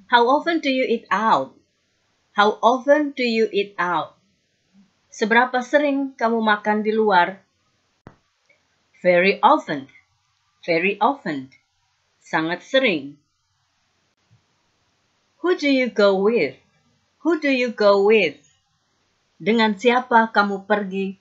How often do you eat out? How often do you eat out? Seberapa sering kamu makan di luar? Very often. Very often. Sangat sering. Who do you go with? Who do you go with? Dengan siapa kamu pergi?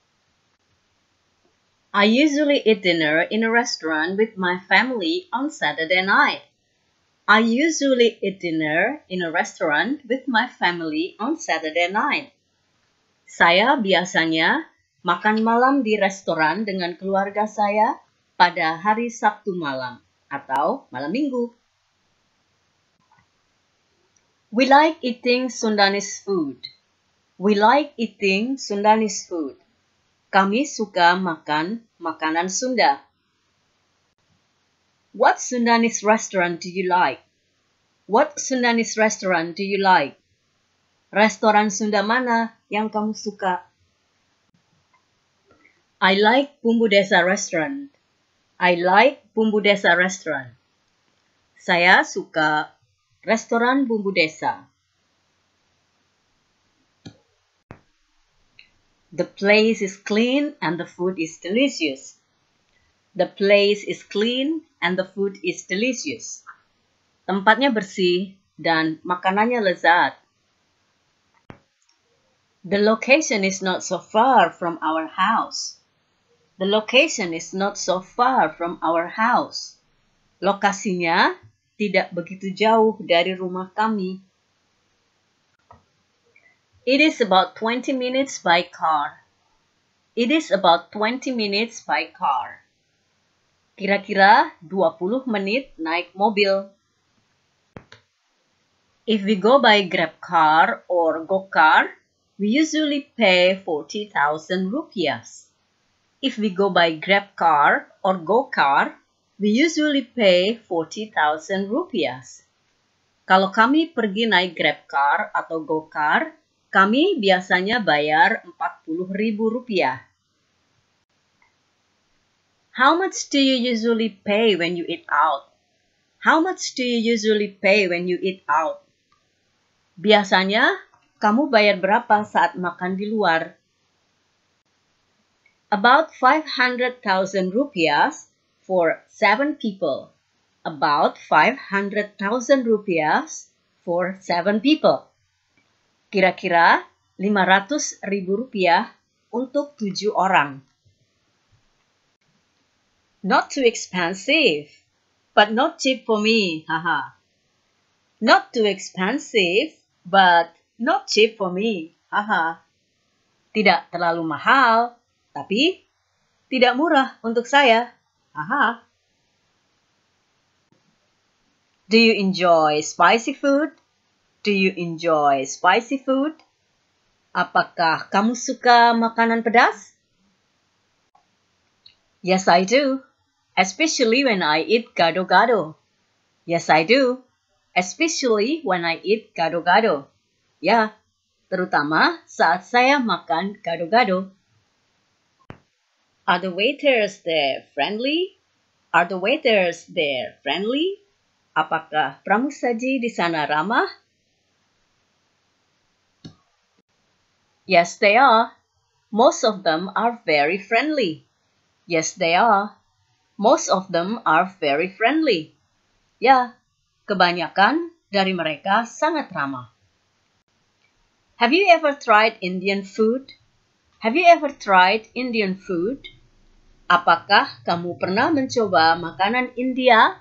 I usually eat dinner in a restaurant with my family on Saturday night. I usually eat dinner in a restaurant with my family on Saturday night. Saya biasanya makan malam di restoran dengan keluarga saya pada hari Sabtu malam atau malam Minggu. We like eating Sundanese food. We like eating Sundanese food. Kami suka makan makanan Sunda. What Sundanese restaurant do you like? What Sundanese restaurant do you like? Restoran Sunda mana yang kamu suka? I like Bumbu Desa restaurant. I like Bumbu Desa restaurant. Saya suka restoran Bumbu Desa. The place is clean and the food is delicious. The place is clean and the food is delicious. Tempatnya bersih dan makanannya lezat. The location is not so far from our house. The location is not so far from our house. Lokasinya tidak begitu jauh dari rumah kami. It is about 20 minutes by car. It is about 20 minutes by car. Kira-kira 20 menit naik mobil. If we go by Grab car or Go-car, we usually pay 40,000 rupiahs. If we go by Grab car or Go-car, we usually pay 40,000 rupiahs. Kalau kami pergi naik Grab car atau Go-car, kami biasanya bayar 40.000 rupiah. How much do you usually pay when you eat out? How much do you usually pay when you eat out? Biasanya, kamu bayar berapa saat makan di luar? About 500,000 rupiahs for 7 people. About 500,000 rupiahs for 7 people. Kira-kira 500.000 rupiah untuk 7 orang. Not too expensive, but not cheap for me, haha. Not too expensive, but not cheap for me, haha. Tidak terlalu mahal, tapi tidak murah untuk saya, haha. Do you enjoy spicy food? Do you enjoy spicy food? Apakah kamu suka makanan pedas? Yes, I do. Especially when I eat gado-gado. Yes, I do. Especially when I eat gado-gado. Ya, terutama saat saya makan gado-gado. Are the waiters there friendly? Are the waiters there friendly? Apakah pramusaji di sana ramah? Yes, they are. Most of them are very friendly. Yes, they are. Most of them are very friendly. Ya, kebanyakan dari mereka sangat ramah. Have you ever tried Indian food? Have you ever tried Indian food? Apakah kamu pernah mencoba makanan India?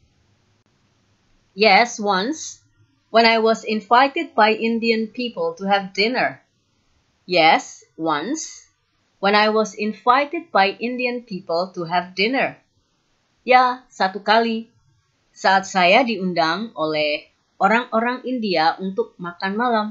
Yes, once. When I was invited by Indian people to have dinner. Yes, once. When I was invited by Indian people to have dinner. Ya, satu kali. Saat saya diundang oleh orang-orang India untuk makan malam.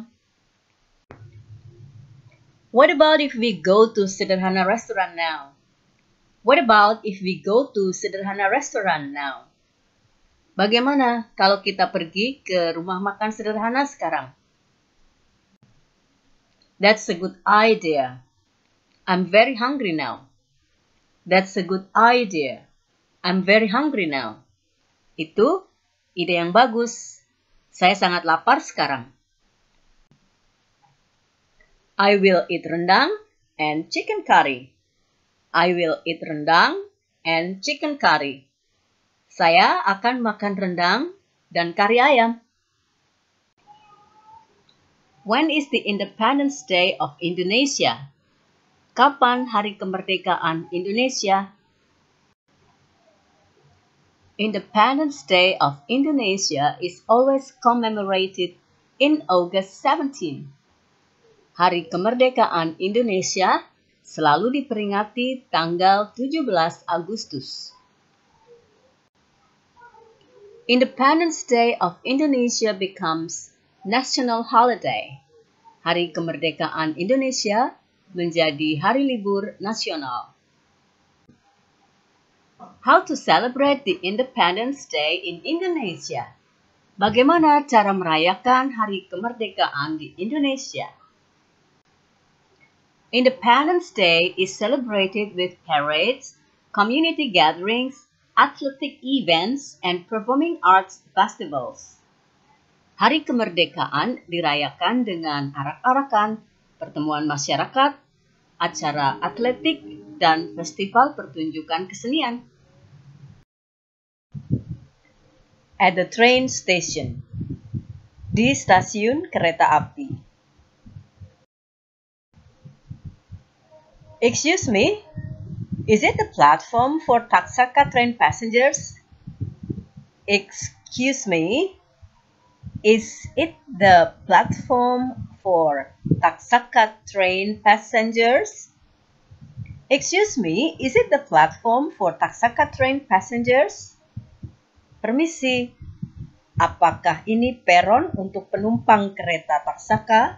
What about if we go to Sederhana restaurant now? What about if we go to Sederhana restaurant now? Bagaimana kalau kita pergi ke rumah makan sederhana sekarang? That's a good idea. I'm very hungry now. That's a good idea. I'm very hungry now. Itu ide yang bagus. Saya sangat lapar sekarang. I will eat rendang and chicken curry. I will eat rendang and chicken curry. Saya akan makan rendang dan kari ayam. When is the Independence Day of Indonesia? Kapan hari kemerdekaan Indonesia? Independence Day of Indonesia is always commemorated in August 17. Hari kemerdekaan Indonesia selalu diperingati tanggal 17 Agustus. Independence Day of Indonesia becomes national holiday. Hari kemerdekaan Indonesia menjadi hari libur nasional. How to celebrate the Independence Day in Indonesia? Bagaimana cara merayakan hari kemerdekaan di Indonesia? Independence Day is celebrated with parades, community gatherings, athletic events, and performing arts festivals. Hari kemerdekaan dirayakan dengan arak-arakan, pertemuan masyarakat, acara atletik, dan festival pertunjukan kesenian. At the train station. Di stasiun kereta api. Excuse me, is it the platform for Taksaka train passengers? Excuse me, is it the platform for Taksaka train passengers? Excuse me, is it the platform for Taksaka train passengers? Permisi, apakah ini peron untuk penumpang kereta Taksaka?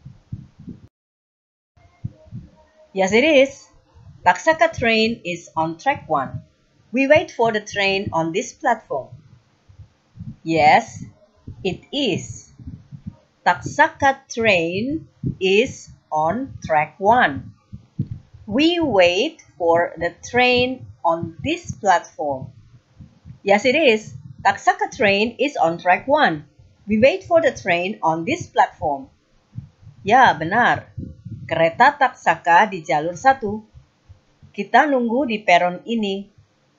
Yes, it is. Taksaka train is on track 1. We wait for the train on this platform. Yes, it is. Taksaka train is on track 1. We wait for the train on this platform. Yes, it is. Taksaka train is on track 1. We wait for the train on this platform. Ya, benar. Kereta Taksaka di jalur 1. Kita nunggu di peron ini.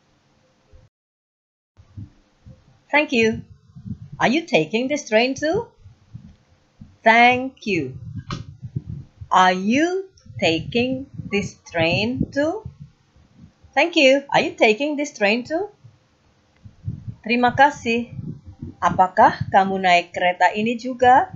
Thank you. Are you taking this train too? Thank you. Are you taking this train too? Thank you. Are you taking this train too? Terima kasih. Apakah kamu naik kereta ini juga?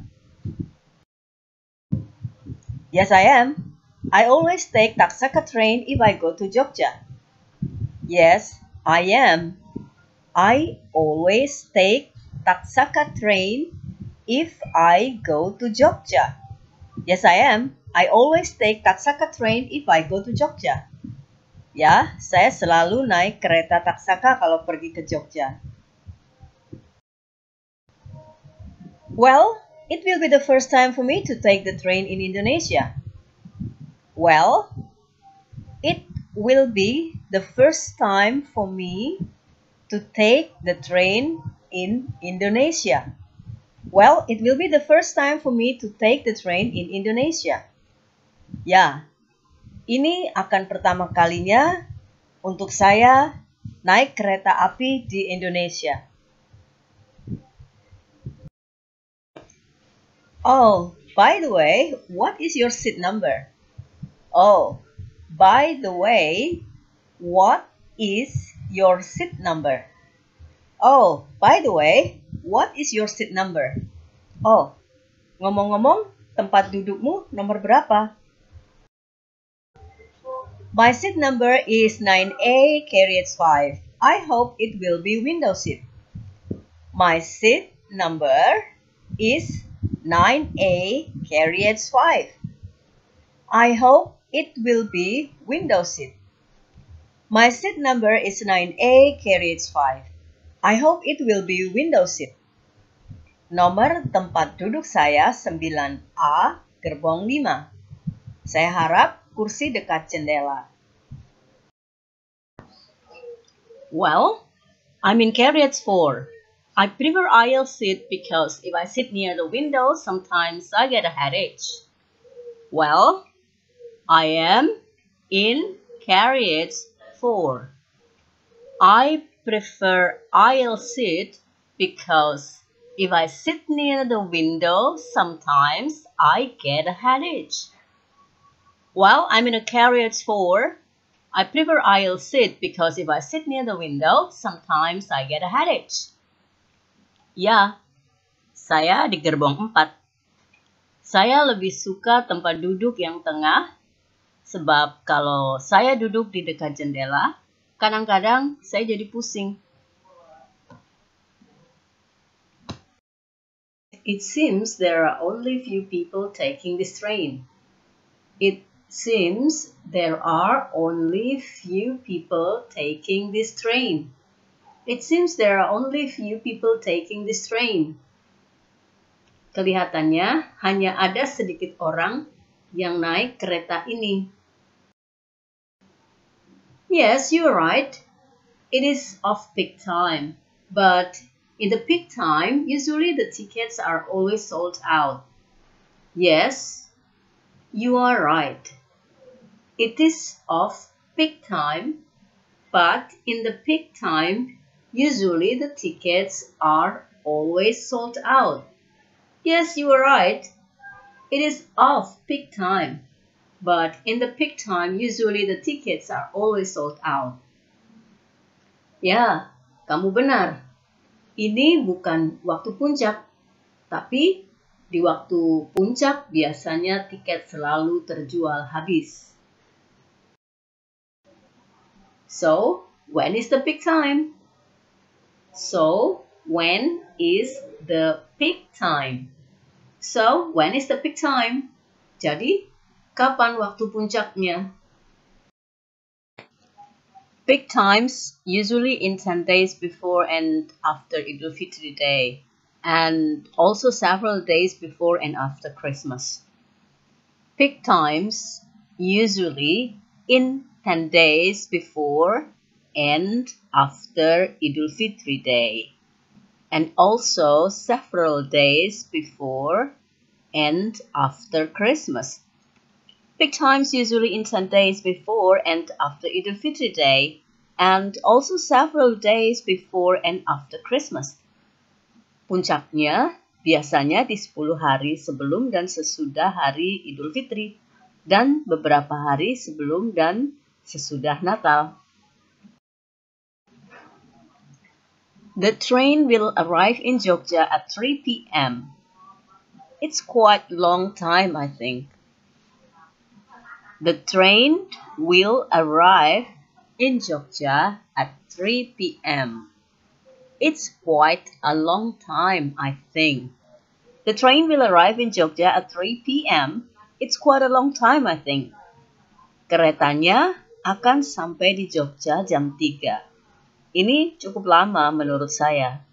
Yes, I am. I always take Taksaka train if I go to Jogja. Yes, I am. I always take Taksaka train if I go to Jogja. Yes, I am. I always take Taksaka train if I go to Jogja. Ya, saya selalu naik kereta Taksaka kalau pergi ke Jogja. Well, it will be the first time for me to take the train in Indonesia. Well, it will be the first time for me to take the train in Indonesia. Well, it will be the first time for me to take the train in Indonesia. Ya, ini akan pertama kalinya untuk saya naik kereta api di Indonesia. Oh, by the way, what is your seat number? Oh, by the way, what is your seat number? Oh, by the way, what is your seat number? Oh, ngomong-ngomong, tempat dudukmu nomor berapa? My seat number is 9A carriage 5. I hope it will be window seat. My seat number is 9A carriage 5. I hope it will be window seat. My seat number is 9A carriage 5. I hope it will be window seat. Nomor tempat duduk saya 9A gerbong 5. Saya harap kursi dekat jendela. Well, I'm in carriage 4. I prefer aisle seat because if I sit near the window, sometimes I get a headache. Well, I am in carriage 4. I prefer aisle seat because if I sit near the window, sometimes I get a headache. Well, I'm in a carriage 4. I prefer aisle seat because if I sit near the window, sometimes I get a headache. Ya, saya di gerbong 4. Saya lebih suka tempat duduk yang tengah, sebab kalau saya duduk di dekat jendela, kadang-kadang saya jadi pusing. It seems there are only few people taking this train. It seems there are only few people taking this train. It seems there are only few people taking this train. Kelihatannya hanya ada sedikit orang yang naik kereta ini. Yes, you're right. It is off-peak time. But in the peak time, usually the tickets are always sold out. Yes, you are right. It is off-peak time, but in the peak time, usually the tickets are always sold out. Yes, you are right. It is off-peak time, but in the peak time, usually the tickets are always sold out. Ya, kamu benar. Ini bukan waktu puncak, tapi di waktu puncak biasanya tiket selalu terjual habis. So, when is the peak time? So, when is the peak time? So, when is the peak time? Jadi, kapan waktu puncaknya? Peak times usually in 10 days before and after Idul Fitri Day, and also several days before and after Christmas. Peak times usually in 10 days before and after Idul Fitri Day, and also several days before and after Christmas. Peak times usually in 10 days before and after Idul Fitri Day, and also several days before and after Christmas. Puncaknya biasanya di 10 hari sebelum dan sesudah hari Idul Fitri, dan beberapa hari sebelum dan sesudah Natal. The train will arrive in Jogja at 3 p.m. It's quite a long time, I think. The train will arrive in Jogja at 3 p.m. It's quite a long time, I think. The train will arrive in Jogja at 3 p.m. It's quite a long time, I think. Keretanya akan sampai di Jogja jam 3. Ini cukup lama menurut saya.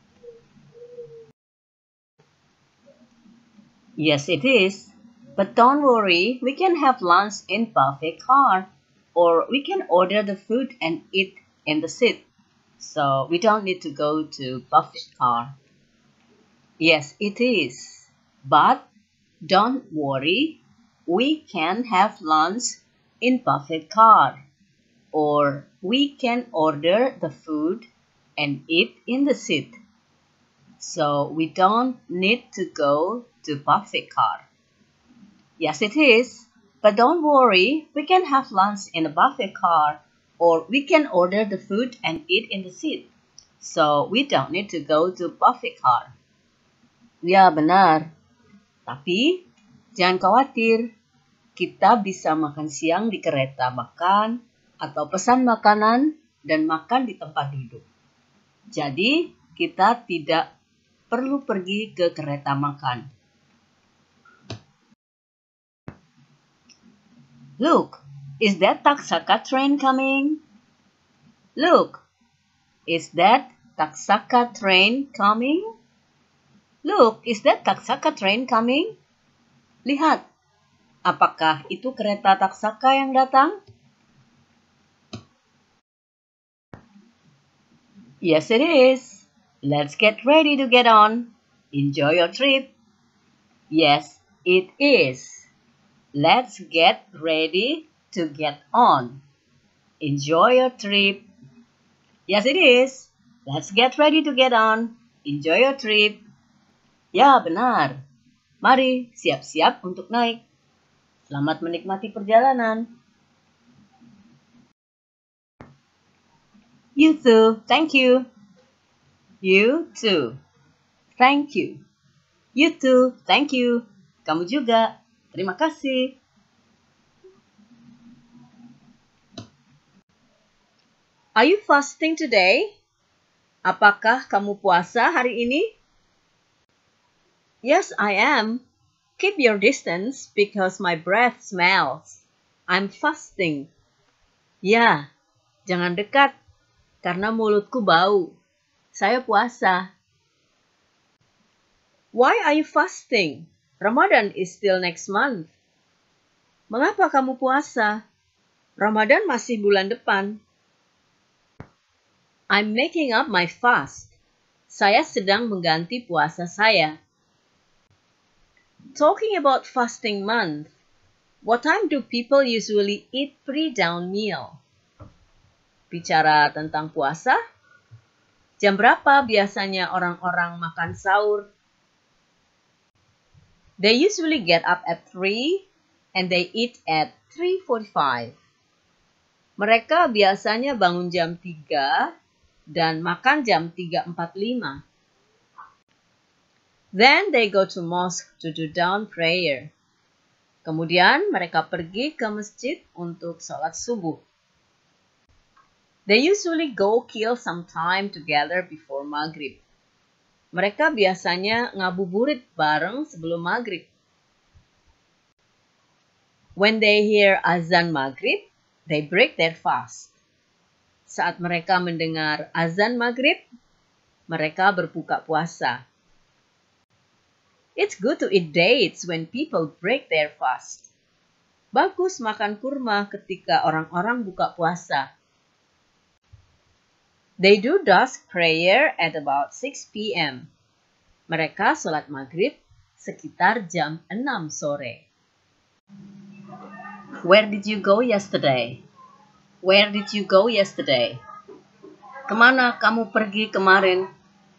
Yes, it is. But don't worry, we can have lunch in buffet car, or we can order the food and eat in the seat. So we don't need to go to buffet car. Yes, it is. But don't worry, we can have lunch in buffet car, or we can order the food and eat in the seat. So we don't need to go to buffet car. Yes, it is. But don't worry, we can have lunch in a buffet car, or we can order the food and eat in the seat. So we don't need to go to buffet car. Ya, benar. Tapi jangan khawatir, kita bisa makan siang di kereta makan atau pesan makanan dan makan di tempat duduk. Jadi, kita tidak perlu pergi ke kereta makan. Look, is that Taksaka train coming? Look, is that Taksaka train coming? Look, is that Taksaka train coming? Lihat, apakah itu kereta Taksaka yang datang? Yes, it is. Let's get ready to get on. Enjoy your trip. Yes, it is. Let's get ready to get on. Enjoy your trip. Yes, it is. Let's get ready to get on. Enjoy your trip. Ya, benar. Mari siap-siap untuk naik. Selamat menikmati perjalanan. You too. Thank you. You too. Thank you. You too. Thank you. Kamu juga. Terima kasih. Are you fasting today? Apakah kamu puasa hari ini? Yes, I am. Keep your distance because my breath smells. I'm fasting. Ya, jangan dekat karena mulutku bau. Saya puasa. Why are you fasting? Ramadan is still next month. Mengapa kamu puasa? Ramadan masih bulan depan. I'm making up my fast. Saya sedang mengganti puasa saya. Talking about fasting month, what time do people usually eat pre-dawn meal? Bicara tentang puasa, jam berapa biasanya orang-orang makan sahur? They usually get up at 3 and they eat at 3:45. Mereka biasanya bangun jam 3 dan makan jam 3:45. Then they go to mosque to do dawn prayer. Kemudian mereka pergi ke masjid untuk sholat subuh. They usually go kill some time together before maghrib. Mereka biasanya ngabuburit bareng sebelum maghrib. When they hear azan maghrib, they break their fast. Saat mereka mendengar azan maghrib, mereka berbuka puasa. It's good to eat dates when people break their fast. Bagus makan kurma ketika orang-orang buka puasa. They do dusk prayer at about 6 p.m. Mereka sholat maghrib sekitar jam 6 sore. Where did you go yesterday? Where did you go yesterday? Kemana kamu pergi kemarin?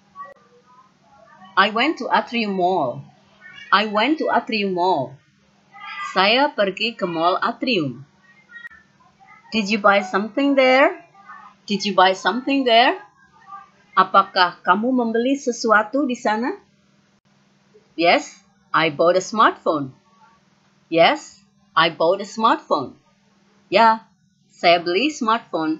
I went to Atrium Mall. I went to Atrium Mall. Saya pergi ke Mall Atrium. Did you buy something there? Did you buy something there? Apakah kamu membeli sesuatu di sana? Yes, I bought a smartphone. Yes, I bought a smartphone. Ya, saya beli smartphone.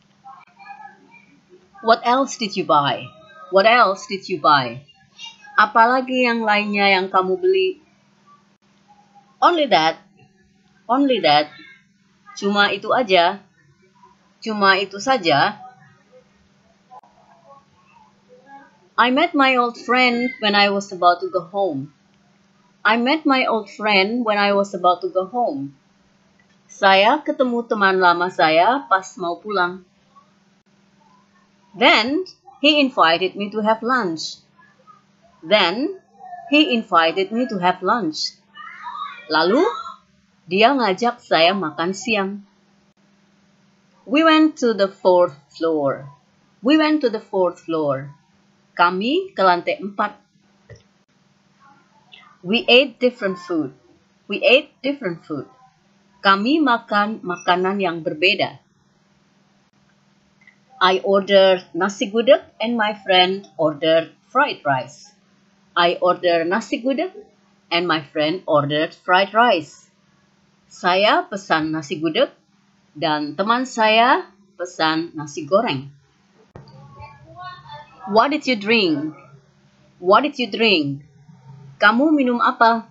What else did you buy? What else did you buy? Apalagi yang lainnya yang kamu beli? Only that. Only that. Cuma itu aja. Cuma itu saja. I met my old friend when I was about to go home. I met my old friend when I was about to go home. Saya ketemu teman lama saya pas mau pulang. Then he invited me to have lunch. Then he invited me to have lunch. Lalu dia ngajak saya makan siang. We went to the 4th floor. We went to the 4th floor. Kami ke lantai 4. We ate different food. We ate different food. Kami makan makanan yang berbeda. I ordered nasi gudeg and my friend ordered fried rice. I ordered nasi gudeg and my friend ordered fried rice. Saya pesan nasi gudeg dan teman saya pesan nasi goreng. What did you drink? What did you drink? Kamu minum apa?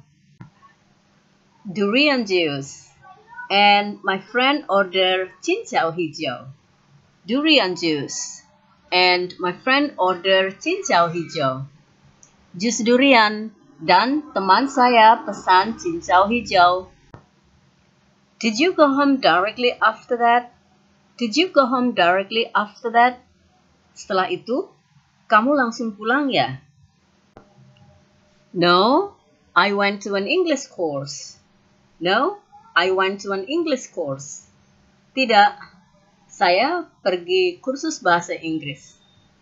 Durian juice. And my friend ordered cincau hijau. Durian juice. And my friend ordered cincau hijau. Jus durian. Dan teman saya pesan cincau hijau. Did you go home directly after that? Did you go home directly after that? Setelah itu, Kamu langsung pulang ya? No, I went to an English course. No, I went to an English course. Tidak, saya pergi kursus bahasa Inggris.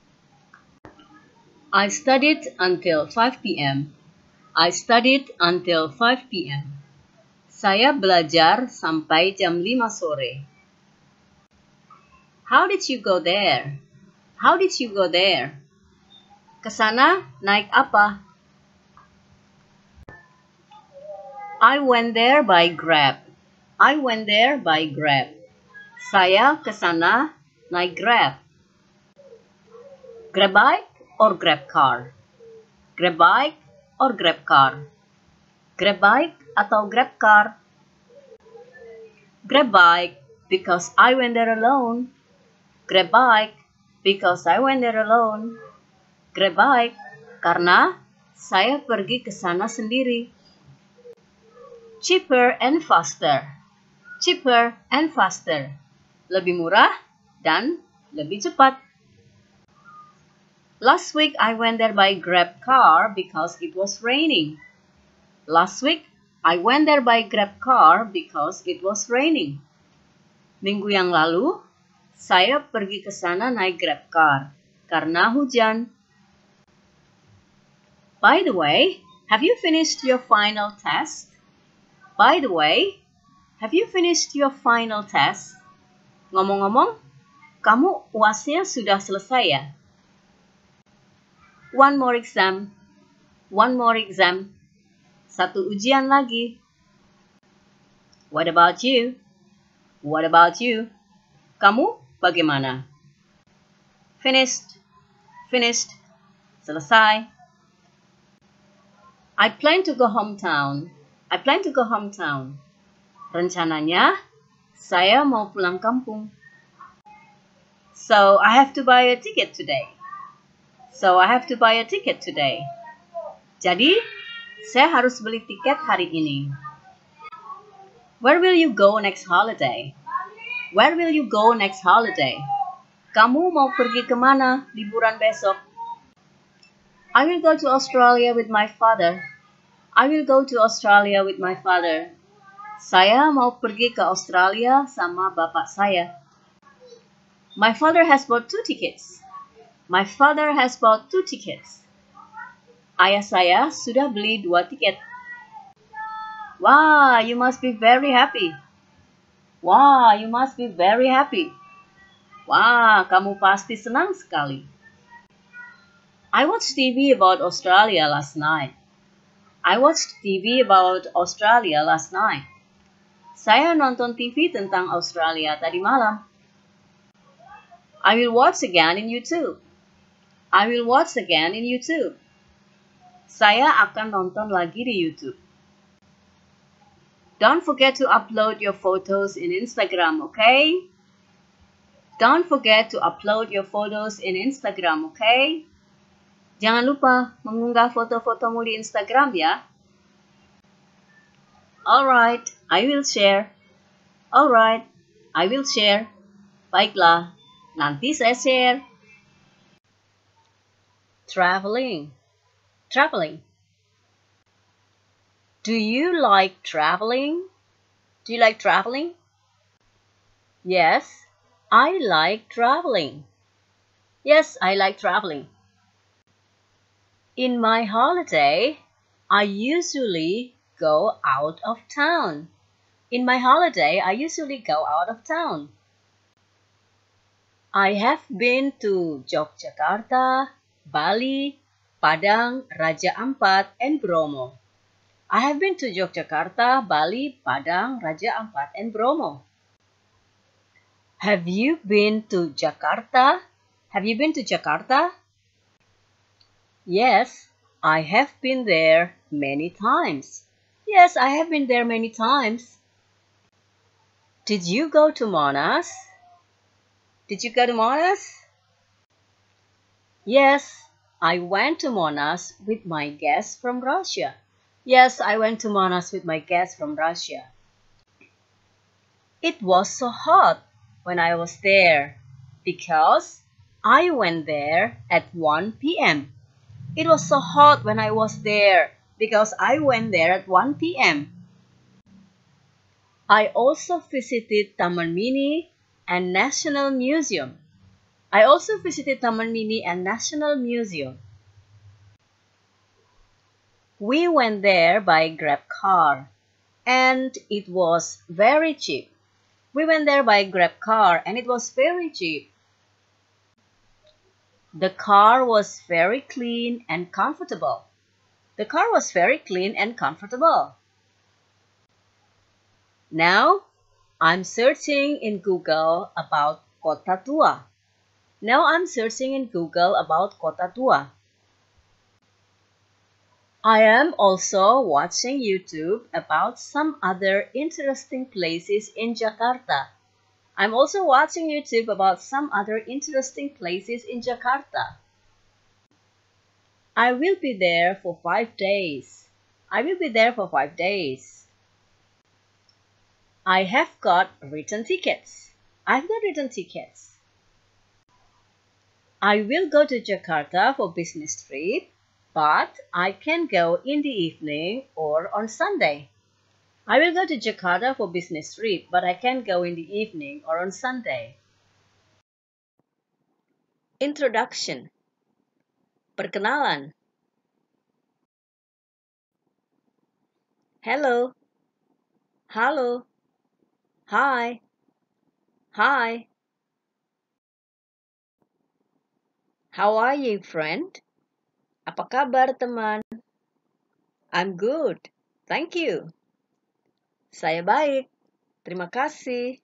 I studied until 5 p.m. I studied until 5 p.m. Saya belajar sampai jam 5 sore. How did you go there? How did you go there? Kesana naik apa? I went there by Grab. I went there by Grab. Saya kesana naik Grab. Grab bike or Grab car? Grab bike or Grab car? Grab bike atau Grab car? Grab bike because I went there alone. Grab bike because I went there alone. Grab bike karena saya pergi ke sana sendiri. Cheaper and faster. Cheaper and faster. Lebih murah dan lebih cepat. Last week I went there by Grab car because it was raining. Last week I went there by Grab car because it was raining. Minggu yang lalu saya pergi ke sana naik Grab car karena hujan. By the way, have you finished your final test? By the way, have you finished your final test? Ngomong-ngomong, kamu UASnya sudah selesai ya? One more exam. One more exam. Satu ujian lagi. What about you? What about you? Kamu bagaimana? Finished. Finished. Selesai. I plan to go hometown. I plan to go hometown. Rencananya, saya mau pulang kampung. So, I have to buy a ticket today. So, I have to buy a ticket today. Jadi, saya harus beli tiket hari ini. Where will you go next holiday? Where will you go next holiday? Kamu mau pergi kemana liburan besok? I will go to Australia with my father. I will go to Australia with my father. Saya mau pergi ke Australia sama bapak saya. My father has bought 2 tickets. My father has bought 2 tickets. Ayah saya sudah beli 2 tiket. Wow, you must be very happy. Wow, you must be very happy. Wah, kamu pasti senang sekali. I watched TV about Australia last night. I watched TV about Australia last night. Saya nonton TV tentang Australia tadi malam. I will watch again in YouTube. I will watch again in YouTube. Saya akan nonton lagi di YouTube. Don't forget to upload your photos in Instagram, okay? Don't forget to upload your photos in Instagram, okay? Jangan lupa mengunggah foto-fotomu di Instagram ya. Alright, I will share. Alright, I will share. Baiklah, nanti saya share. Traveling. Traveling. Do you like traveling? Do you like traveling? Yes, I like traveling. Yes, I like traveling. In my holiday, I usually go out of town. In my holiday, I usually go out of town. I have been to Yogyakarta, Bali, Padang, Raja Ampat, and Bromo. I have been to Yogyakarta, Bali, Padang, Raja Ampat, and Bromo. Have you been to Jakarta? Have you been to Jakarta? Yes, I have been there many times. Yes, I have been there many times. Did you go to Monas? Did you go to Monas? Yes, I went to Monas with my guests from Russia. Yes, I went to Monas with my guests from Russia. It was so hot when I was there because I went there at 1 p.m. It was so hot when I was there because I went there at 1 p.m. I also visited Taman Mini and National Museum. I also visited Taman Mini and National Museum. We went there by Grab car and it was very cheap. We went there by Grab car and it was very cheap. The car was very clean and comfortable. The car was very clean and comfortable. Now, I'm searching in Google about Kota Tua. Now I'm searching in Google about Kota Tua. I am also watching YouTube about some other interesting places in Jakarta. I'm also watching YouTube about some other interesting places in Jakarta. I will be there for 5 days. I will be there for 5 days. I have got return tickets. I've got return tickets. I will go to Jakarta for business trip, but I can go in the evening or on Sunday. I will go to Jakarta for business trip, but I can go in the evening or on Sunday. Introduction. Perkenalan. Hello. Halo. Hi. Hi. How are you, friend? Apa kabar, teman? I'm good. Thank you. Saya baik. Terima kasih.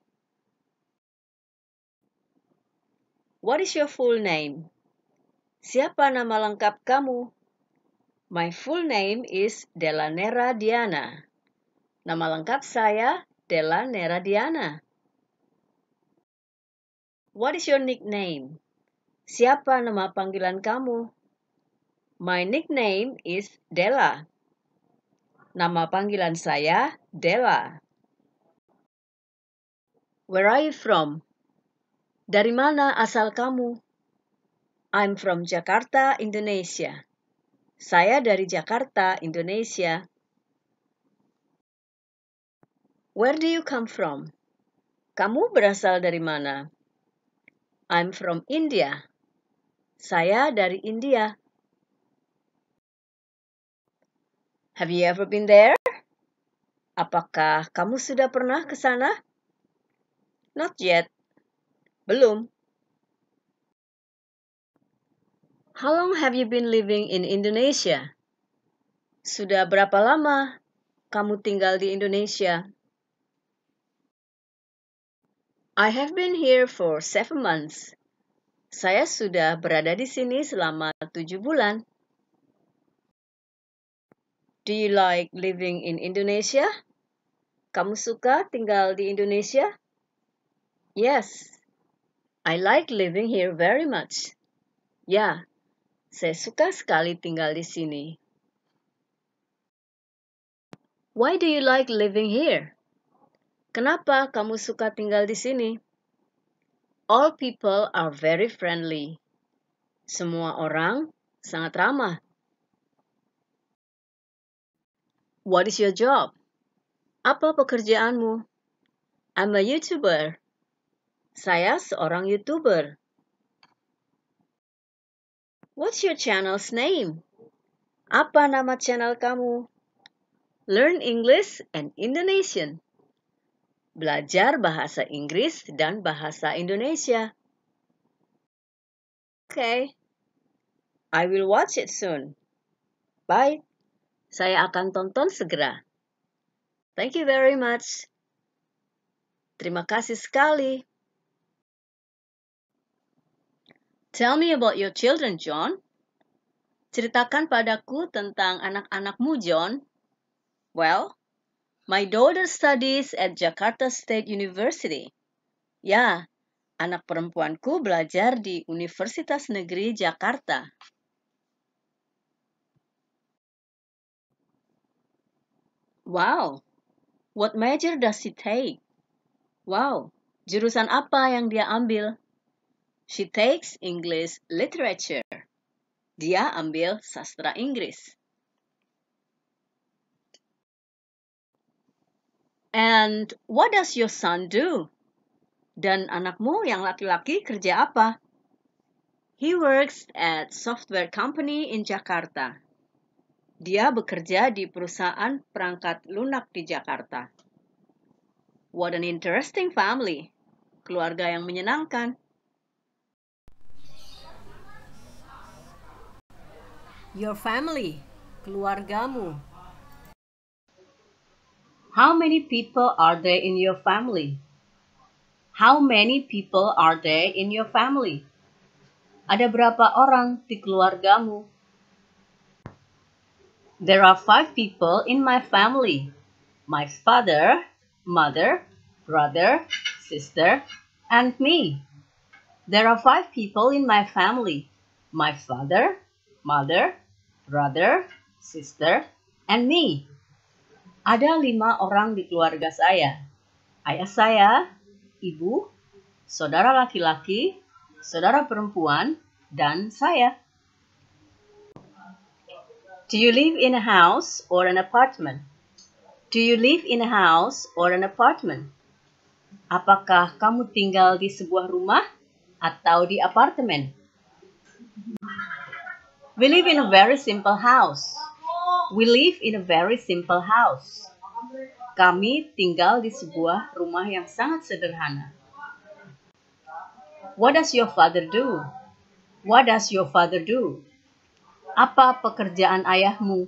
What is your full name? Siapa nama lengkap kamu? My full name is Della Nera Diana. Nama lengkap saya Della Nera Diana. What is your nickname? Siapa nama panggilan kamu? My nickname is Della. Nama panggilan saya Della. Where are you from? Dari mana asal kamu? I'm from Jakarta, Indonesia. Saya dari Jakarta, Indonesia. Where do you come from? Kamu berasal dari mana? I'm from India. Saya dari India. Have you ever been there? Apakah kamu sudah pernah ke sana? Not yet. Belum. How long have you been living in Indonesia? Sudah berapa lama kamu tinggal di Indonesia? I have been here for 7 months. Saya sudah berada di sini selama 7 bulan. Do you like living in Indonesia? Kamu suka tinggal di Indonesia? Yes, I like living here very much. Ya, saya suka sekali tinggal di sini. Why do you like living here? Kenapa kamu suka tinggal di sini? All people are very friendly. Semua orang sangat ramah. What is your job? Apa pekerjaanmu? I'm a YouTuber. Saya seorang YouTuber. What's your channel's name? Apa nama channel kamu? Learn English and Indonesian. Belajar bahasa Inggris dan bahasa Indonesia. Okay. I will watch it soon. Bye. Saya akan tonton segera. Thank you very much. Terima kasih sekali. Tell me about your children, John. Ceritakan padaku tentang anak-anakmu, John. Well, my daughter studies at Jakarta State University. Ya, anak perempuanku belajar di Universitas Negeri Jakarta. Wow, what major does she take? Wow, jurusan apa yang dia ambil? She takes English literature. Dia ambil sastra Inggris. And what does your son do? Dan anakmu yang laki-laki kerja apa? He works at software company in Jakarta. Dia bekerja di perusahaan perangkat lunak di Jakarta. What an interesting family. Keluarga yang menyenangkan. Your family, keluargamu. How many people are there in your family? How many people are there in your family? Ada berapa orang di keluargamu? There are 5 people in my family. My father, mother, brother, sister, and me. There are 5 people in my family. My father, mother, brother, sister, and me. Ada 5 orang di keluarga saya. Ayah saya, ibu, saudara laki-laki, saudara perempuan, dan saya. Do you live in a house or an apartment? Do you live in a house or an apartment? Apakah kamu tinggal di sebuah rumah atau di apartemen? We live in a very simple house. We live in a very simple house. Kami tinggal di sebuah rumah yang sangat sederhana. What does your father do? What does your father do? Apa pekerjaan ayahmu?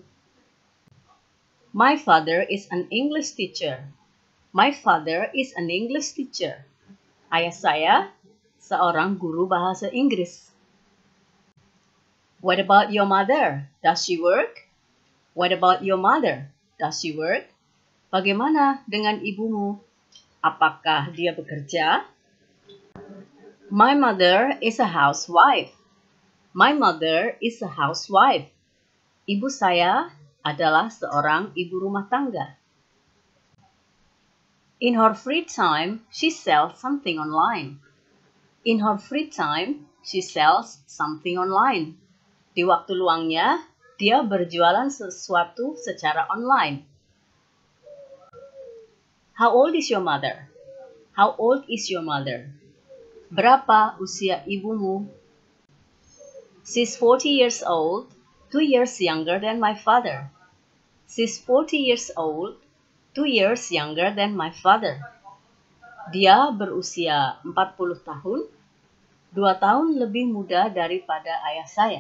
My father is an English teacher. My father is an English teacher. Ayah saya seorang guru bahasa Inggris. What about your mother? Does she work? What about your mother? Does she work? Bagaimana dengan ibumu? Apakah dia bekerja? My mother is a housewife. My mother is a housewife. Ibu saya adalah seorang ibu rumah tangga. In her free time, she sells something online. In her free time, she sells something online. Di waktu luangnya, dia berjualan sesuatu secara online. How old is your mother? How old is your mother? Berapa usia ibumu? She's 40 years old, 2 years younger than my father. She's 40 years old, 2 years younger than my father. Dia berusia 40 tahun, 2 tahun lebih muda daripada ayah saya.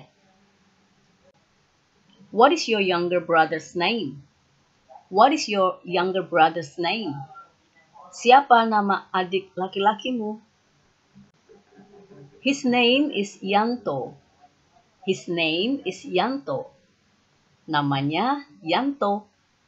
What is your younger brother's name? What is your younger brother's name? Siapa nama adik laki-lakimu? His name is Yanto. His name is Yanto. Namanya Yanto.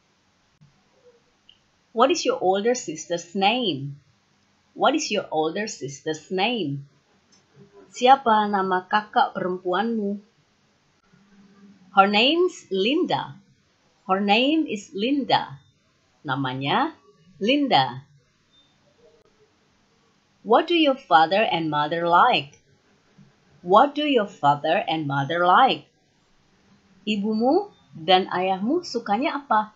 What is your older sister's name? What is your older sister's name? Siapa nama kakak perempuanmu? Her name's Linda. Her name is Linda. Namanya Linda. What do your father and mother like? What do your father and mother like? Ibumu dan ayahmu sukanya apa?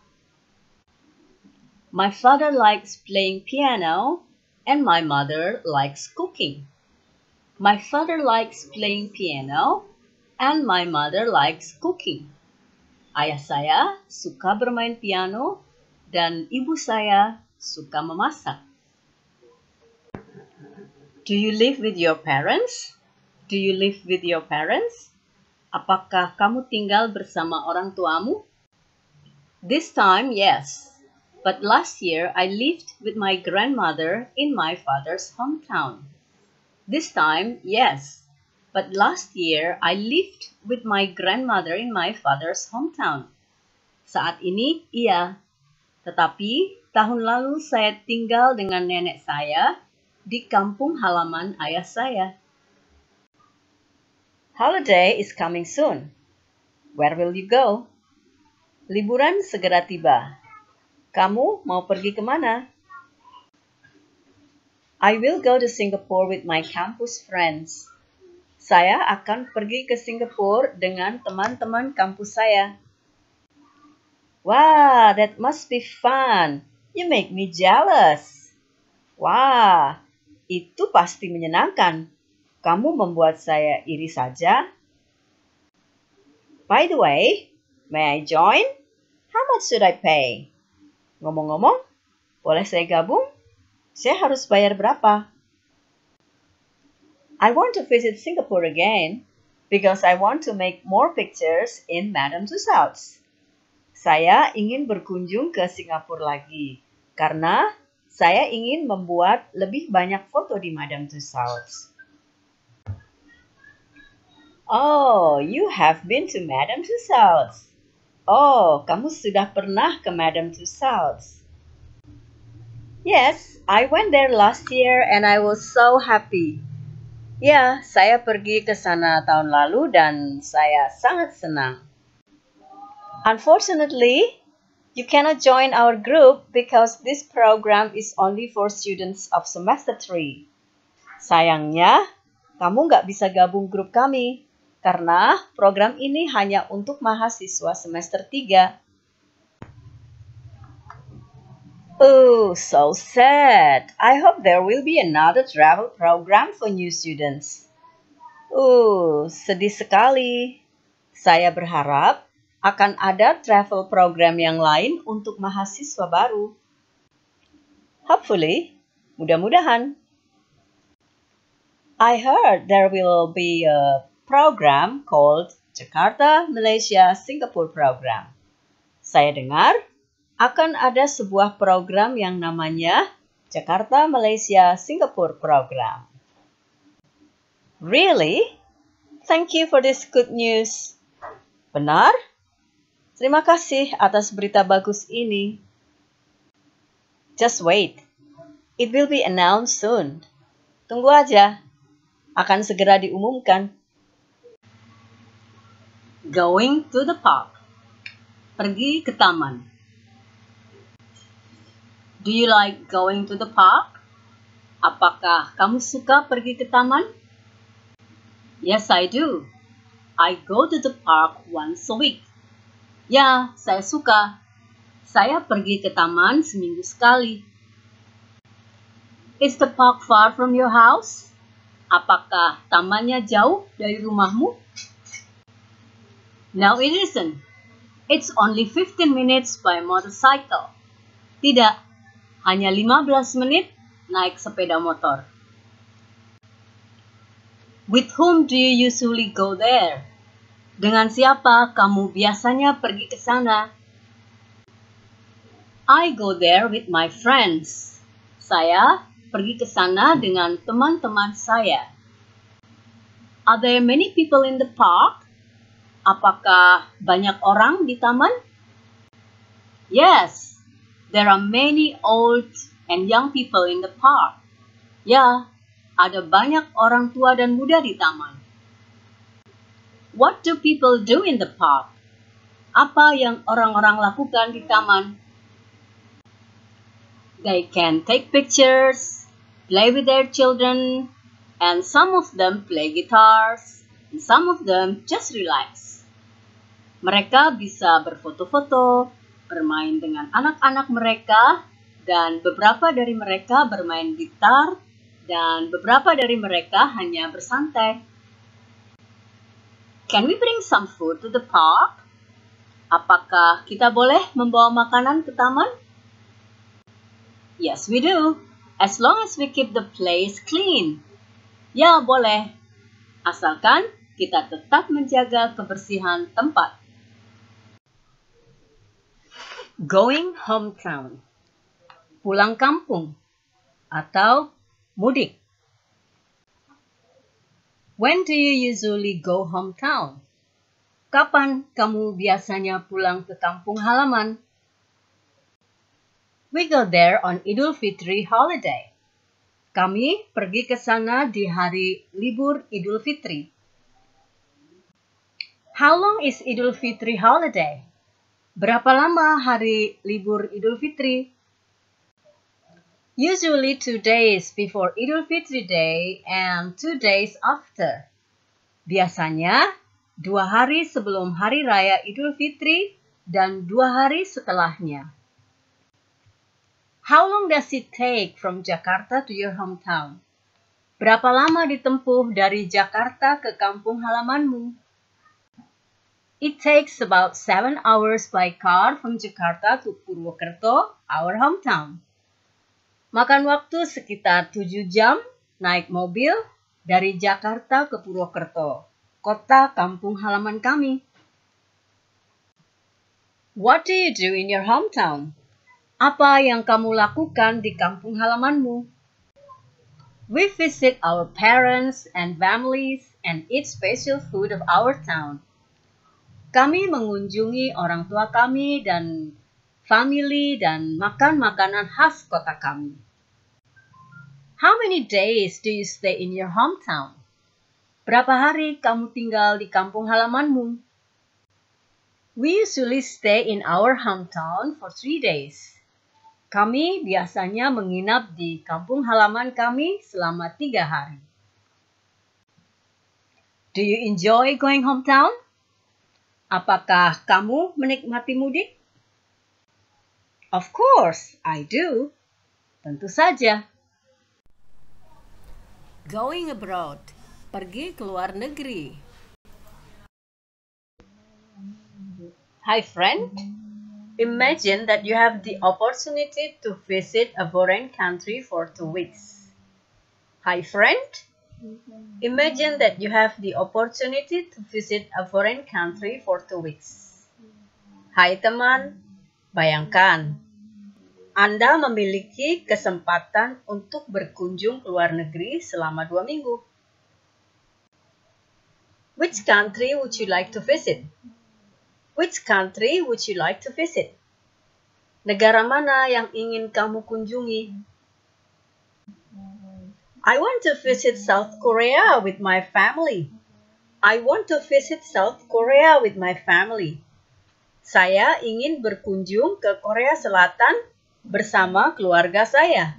My father likes playing piano and my mother likes cooking. My father likes playing piano and my mother likes cooking. Ayah saya suka bermain piano dan ibu saya suka memasak. Do you live with your parents? Do you live with your parents? Apakah kamu tinggal bersama orang tuamu? This time, yes. But last year, I lived with my grandmother in my father's hometown. This time, yes. But last year, I lived with my grandmother in my father's hometown. Saat ini, iya. Tetapi, tahun lalu saya tinggal dengan nenek saya di kampung halaman ayah saya. Holiday is coming soon. Where will you go? Liburan segera tiba. Kamu mau pergi kemana? I will go to Singapore with my campus friends. Saya akan pergi ke Singapura dengan teman-teman kampus saya. Wow, that must be fun. You make me jealous. Wah, itu pasti menyenangkan. Kamu membuat saya iri saja. By the way, may I join? How much should I pay? Ngomong-ngomong, boleh saya gabung? Saya harus bayar berapa? I want to visit Singapore again because I want to make more pictures in Madame Tussauds. Saya ingin berkunjung ke Singapura lagi karena saya ingin membuat lebih banyak foto di Madame Tussauds. Oh, you have been to Madame Tussauds. Oh, kamu sudah pernah ke Madame Tussauds. Yes, I went there last year and I was so happy. Ya, saya pergi ke sana tahun lalu dan saya sangat senang. Unfortunately, you cannot join our group because this program is only for students of semester 3. Sayangnya, kamu nggak bisa gabung grup kami karena program ini hanya untuk mahasiswa semester 3. Oh, so sad. I hope there will be another travel program for new students. Sedih sekali. Saya berharap akan ada travel program yang lain untuk mahasiswa baru. Hopefully, mudah-mudahan. I heard there will be a program called Jakarta, Malaysia, Singapore Program. Saya dengar akan ada sebuah program yang namanya Jakarta, Malaysia, Singapore Program. Really? Thank you for this good news. Benar? Terima kasih atas berita bagus ini. Just wait. It will be announced soon. Tunggu aja. Akan segera diumumkan. Going to the park. Pergi ke taman. Do you like going to the park? Apakah kamu suka pergi ke taman? Yes, I do. I go to the park once a week. Ya, saya suka. Saya pergi ke taman seminggu sekali. Is the park far from your house? Apakah tamannya jauh dari rumahmu? No, it isn't. It's only 15 minutes by motorcycle. Tidak, hanya 15 menit naik sepeda motor. With whom do you usually go there? Dengan siapa kamu biasanya pergi ke sana? I go there with my friends. Saya pergi ke sana dengan teman-teman saya. Are there many people in the park? Apakah banyak orang di taman? Yes, there are many old and young people in the park. Ya, ada banyak orang tua dan muda di taman. What do people do in the park? Apa yang orang-orang lakukan di taman? They can take pictures, play with their children, and some of them play guitars, and some of them just relax. Mereka bisa berfoto-foto, bermain dengan anak-anak mereka, dan beberapa dari mereka bermain gitar, dan beberapa dari mereka hanya bersantai. Can we bring some food to the park? Apakah kita boleh membawa makanan ke taman? Yes, we do. As long as we keep the place clean. Ya, boleh. Asalkan kita tetap menjaga kebersihan tempat. Going hometown. Pulang kampung atau mudik. When do you usually go hometown? Kapan kamu biasanya pulang ke kampung halaman? We go there on Idul Fitri holiday. Kami pergi ke sana di hari libur Idul Fitri. How long is Idul Fitri holiday? Berapa lama hari libur Idul Fitri? Usually 2 days before Idul Fitri Day and 2 days after. Biasanya 2 hari sebelum Hari Raya Idul Fitri dan 2 hari setelahnya. How long does it take from Jakarta to your hometown? Berapa lama ditempuh dari Jakarta ke kampung halamanmu? It takes about 7 hours by car from Jakarta to Purwokerto, our hometown. Makan waktu sekitar 7 jam naik mobil dari Jakarta ke Purwokerto, kota kampung halaman kami. What do you do in your hometown? Apa yang kamu lakukan di kampung halamanmu? We visit our parents and families and eat special food of our town. Kami mengunjungi orang tua kami dan family dan makan makanan khas kota kami. How many days do you stay in your hometown? Berapa hari kamu tinggal di kampung halamanmu? We usually stay in our hometown for 3 days. Kami biasanya menginap di kampung halaman kami selama 3 hari. Do you enjoy going hometown? Apakah kamu menikmati mudik? Of course, I do. Tentu saja. Going abroad, pergi ke luar negeri. Hi friend, imagine that you have the opportunity to visit a foreign country for 2 weeks. Hi friend, imagine that you have the opportunity to visit a foreign country for 2 weeks. Hai teman, bayangkan Anda memiliki kesempatan untuk berkunjung ke luar negeri selama 2 minggu. Which country would you like to visit? Which country would you like to visit? Negara mana yang ingin kamu kunjungi? I want to visit South Korea with my family. I want to visit South Korea with my family. Saya ingin berkunjung ke Korea Selatan bersama keluarga saya.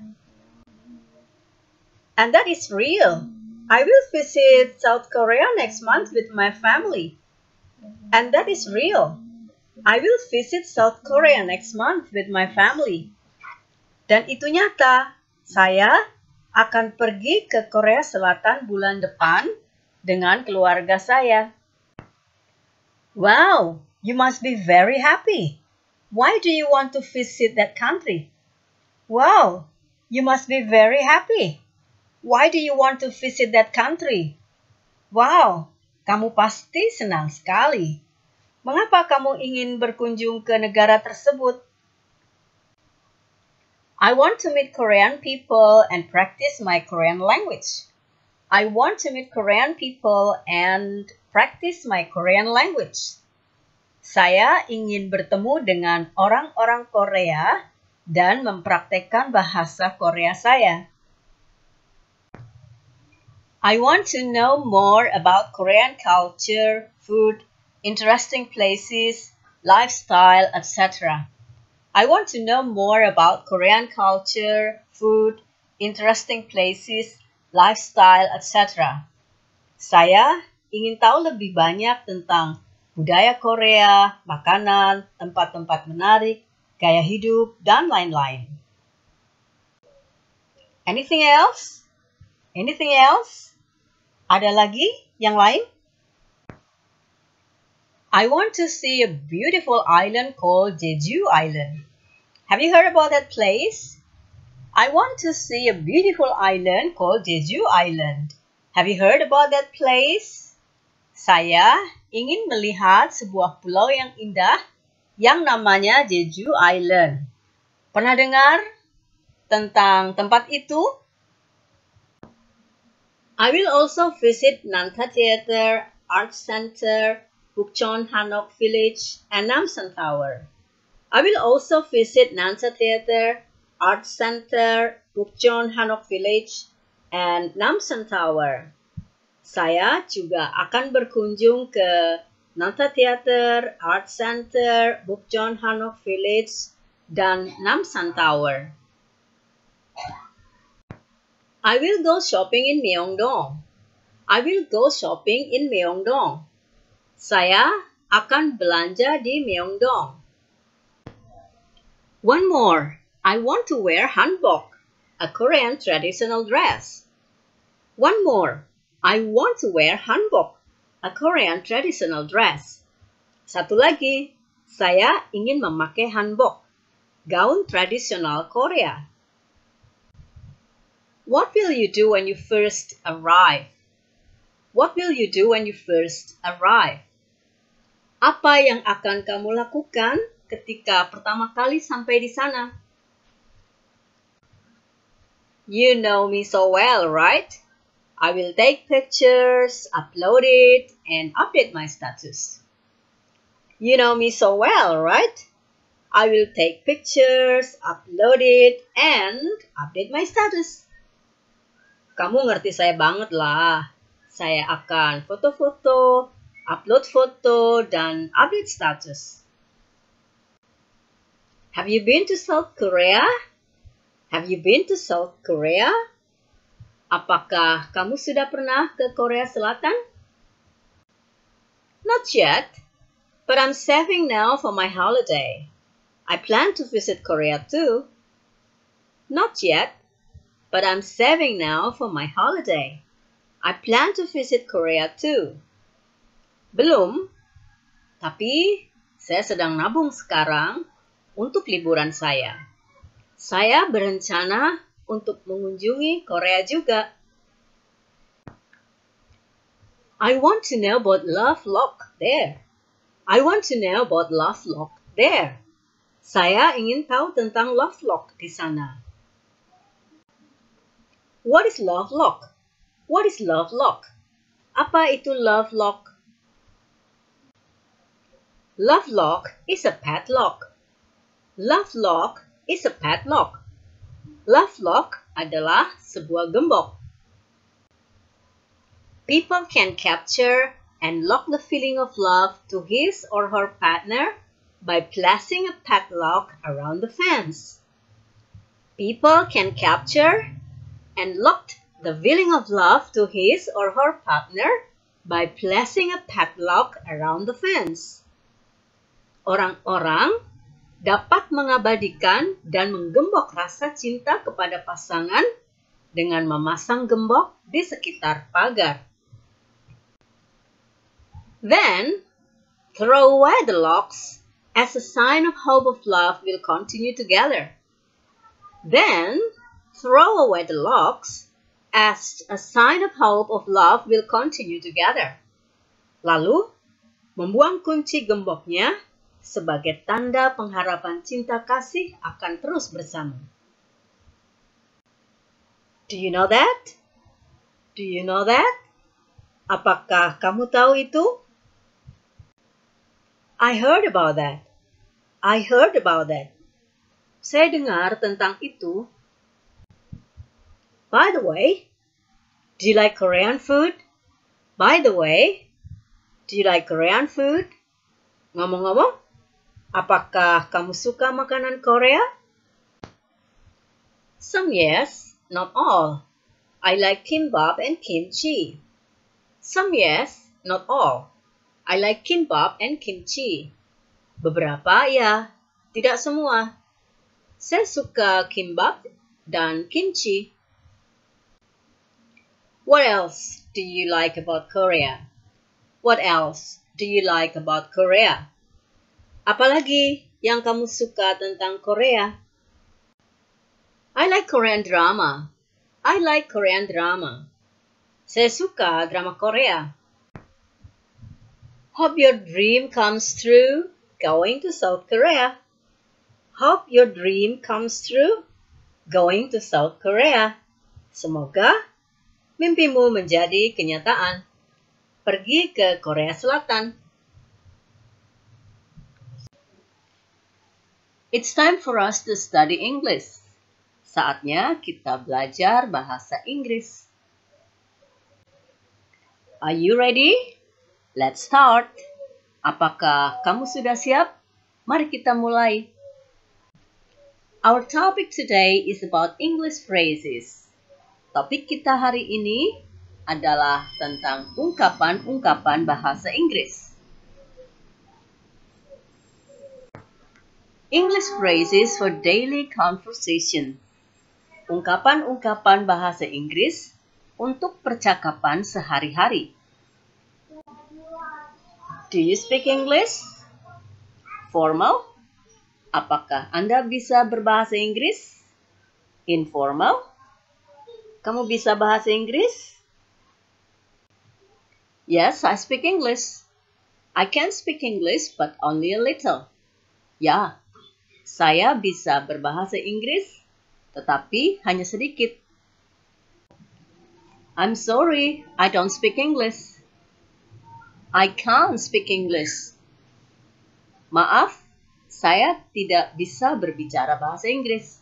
And that is real. I will visit South Korea next month with my family. And that is real. I will visit South Korea next month with my family. Dan itu nyata. Saya akan pergi ke Korea Selatan bulan depan dengan keluarga saya. Wow, you must be very happy. Why do you want to visit that country? Wow, you must be very happy. Why do you want to visit that country? Wow, kamu pasti senang sekali. Mengapa kamu ingin berkunjung ke negara tersebut? I want to meet Korean people and practice my Korean language. I want to meet Korean people and practice my Korean language. Saya ingin bertemu dengan orang-orang Korea dan mempraktekkan bahasa Korea saya. I want to know more about Korean culture, food, interesting places, lifestyle, etc. I want to know more about Korean culture, food, interesting places, lifestyle, etc. Saya ingin tahu lebih banyak tentang budaya Korea, makanan, tempat-tempat menarik, gaya hidup, dan lain-lain. Anything else? Anything else? Ada lagi yang lain? I want to see a beautiful island called Jeju Island. Have you heard about that place? I want to see a beautiful island called Jeju Island. Have you heard about that place? Saya ingin melihat sebuah pulau yang indah yang namanya Jeju Island. Pernah dengar tentang tempat itu? I will also visit Nanta Theater, Art Center, Bukchon Hanok Village, and Namsan Tower. I will also visit Nanta Theater, Art Center, Bukchon Hanok Village, and Namsan Tower. Saya juga akan berkunjung ke Nanta Theater, Art Center, Bukchon Hanok Village, dan Namsan Tower. I will go shopping in Myeongdong. I will go shopping in Myeongdong. Saya akan belanja di Myeongdong. One more. I want to wear hanbok, a Korean traditional dress. One more. I want to wear hanbok, a Korean traditional dress. Satu lagi. Saya ingin memakai hanbok, gaun tradisional Korea. What will you do when you first arrive? What will you do when you first arrive? Apa yang akan kamu lakukan ketika pertama kali sampai di sana? You know me so well, right? I will take pictures, upload it, and update my status. You know me so well, right? I will take pictures, upload it, and update my status. Kamu ngerti saya banget lah. Saya akan foto-foto, upload foto, dan update status. Have you been to South Korea? Have you been to South Korea? Apakah kamu sudah pernah ke Korea Selatan? Not yet, but I'm saving now for my holiday. I plan to visit Korea too. Not yet, but I'm saving now for my holiday. I plan to visit Korea too. Belum, tapi saya sedang nabung sekarang untuk liburan saya. Saya berencana untuk mengunjungi Korea juga. I want to know about Lovelock there. I want to know about Lovelock there. Saya ingin tahu tentang Lovelock di sana. What is Lovelock? What is Lovelock? Apa itu Lovelock? Lovelock is a padlock. Lovelock is a padlock. Lovelock adalah sebuah gembok. People can capture and lock the feeling of love to his or her partner by placing a padlock around the fence. People can capture and lock the feeling of love to his or her partner by placing a padlock around the fence. Orang-orang dapat mengabadikan dan menggembok rasa cinta kepada pasangan dengan memasang gembok di sekitar pagar. Then, throw away the locks as a sign of hope of love will continue together. Then, throw away the locks as a sign of hope of love will continue together. Lalu, membuang kunci gemboknya sebagai tanda pengharapan cinta kasih akan terus bersama. Do you know that? Do you know that? Apakah kamu tahu itu? I heard about that. I heard about that. Saya dengar tentang itu. By the way, do you like Korean food? By the way, do you like Korean food? Ngomong-ngomong, apakah kamu suka makanan Korea? Some yes, not all. I like kimbap and kimchi. Some yes, not all. I like kimbap and kimchi. Beberapa ya, tidak semua. Saya suka kimbap dan kimchi. What else do you like about Korea? What else do you like about Korea? Apalagi yang kamu suka tentang Korea? I like Korean drama. I like Korean drama. Saya suka drama Korea. Hope your dream comes true going to South Korea. Hope your dream comes true going to South Korea. Semoga mimpimu menjadi kenyataan. Pergi ke Korea Selatan. It's time for us to study English. Saatnya kita belajar bahasa Inggris. Are you ready? Let's start. Apakah kamu sudah siap? Mari kita mulai. Our topic today is about English phrases. Topik kita hari ini adalah tentang ungkapan-ungkapan bahasa Inggris. English phrases for daily conversation. Ungkapan-ungkapan bahasa Inggris untuk percakapan sehari-hari. Do you speak English? Formal? Apakah Anda bisa berbahasa Inggris? Informal? Kamu bisa bahasa Inggris? Yes, I speak English. I can speak English, but only a little. Ya, saya bisa berbahasa Inggris, tetapi hanya sedikit. I'm sorry, I don't speak English. I can't speak English. Maaf, saya tidak bisa berbicara bahasa Inggris.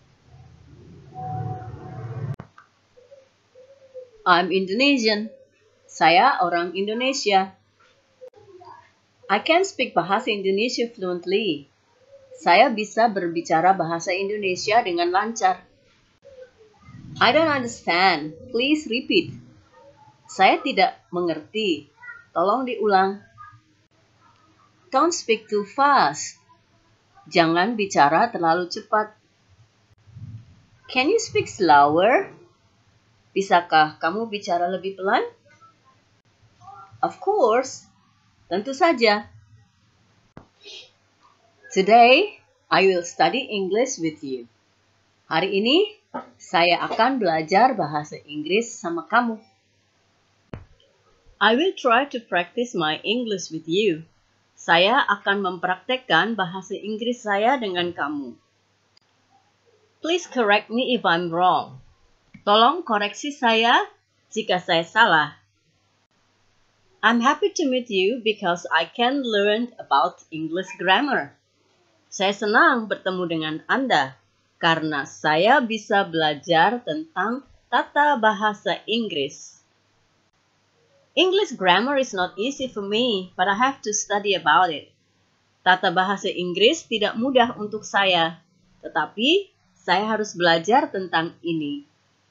I'm Indonesian. Saya orang Indonesia. I can speak bahasa Indonesia fluently. Saya bisa berbicara bahasa Indonesia dengan lancar. I don't understand. Please repeat. Saya tidak mengerti. Tolong diulang. Don't speak too fast. Jangan bicara terlalu cepat. Can you speak slower? Bisakah kamu bicara lebih pelan? Of course. Tentu saja. Today, I will study English with you. Hari ini, saya akan belajar bahasa Inggris sama kamu. I will try to practice my English with you. Saya akan mempraktekkan bahasa Inggris saya dengan kamu. Please correct me if I'm wrong. Tolong koreksi saya jika saya salah. I'm happy to meet you because I can learn about English grammar. Saya senang bertemu dengan Anda karena saya bisa belajar tentang tata bahasa Inggris. English grammar is not easy for me, but I have to study about it. Tata bahasa Inggris tidak mudah untuk saya, tetapi saya harus belajar tentang ini.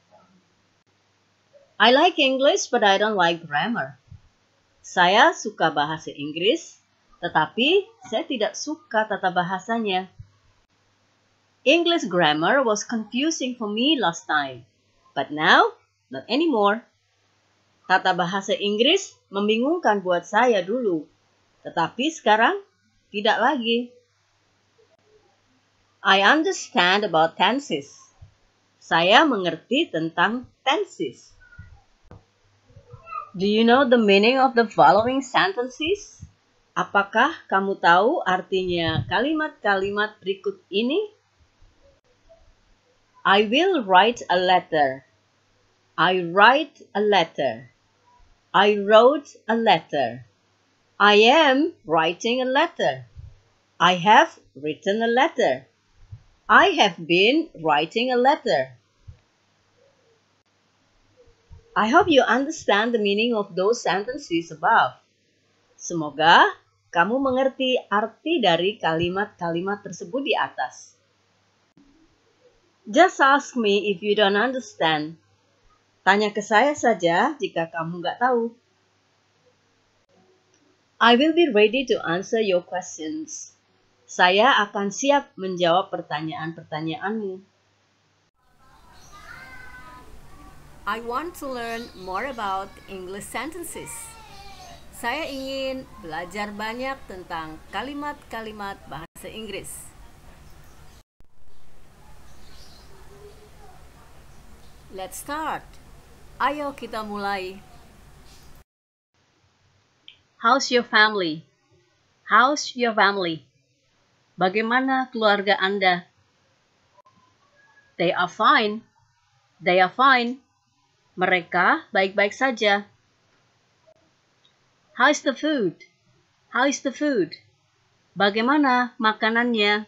I like English, but I don't like grammar. Saya suka bahasa Inggris, tetapi saya tidak suka tata bahasanya. English grammar was confusing for me last time, but now, not anymore. Tata bahasa Inggris membingungkan buat saya dulu, tetapi sekarang tidak lagi. I understand about tenses. Saya mengerti tentang tenses. Do you know the meaning of the following sentences? Apakah kamu tahu artinya kalimat-kalimat berikut ini? I will write a letter. I write a letter. I wrote a letter. I am writing a letter. I have written a letter. I have been writing a letter. I hope you understand the meaning of those sentences above. Semoga kamu mengerti arti dari kalimat-kalimat tersebut di atas. Just ask me if you don't understand. Tanya ke saya saja jika kamu nggak tahu. I will be ready to answer your questions. Saya akan siap menjawab pertanyaan-pertanyaanmu. I want to learn more about English sentences. Saya ingin belajar banyak tentang kalimat-kalimat bahasa Inggris. Let's start. Ayo kita mulai. How's your family? How's your family? Bagaimana keluarga Anda? They are fine. They are fine. Mereka baik-baik saja. How is the food? How is the food? Bagaimana makanannya?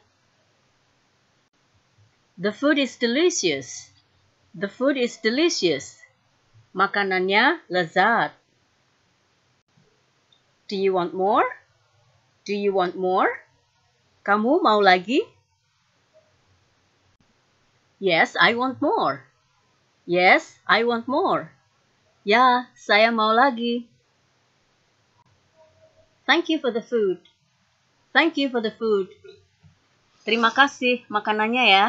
The food is delicious. The food is delicious. Makanannya lezat. Do you want more? Do you want more? Kamu mau lagi? Yes, I want more. Yes, I want more. Ya, saya mau lagi. Thank you for the food. Thank you for the food. Terima kasih makanannya ya.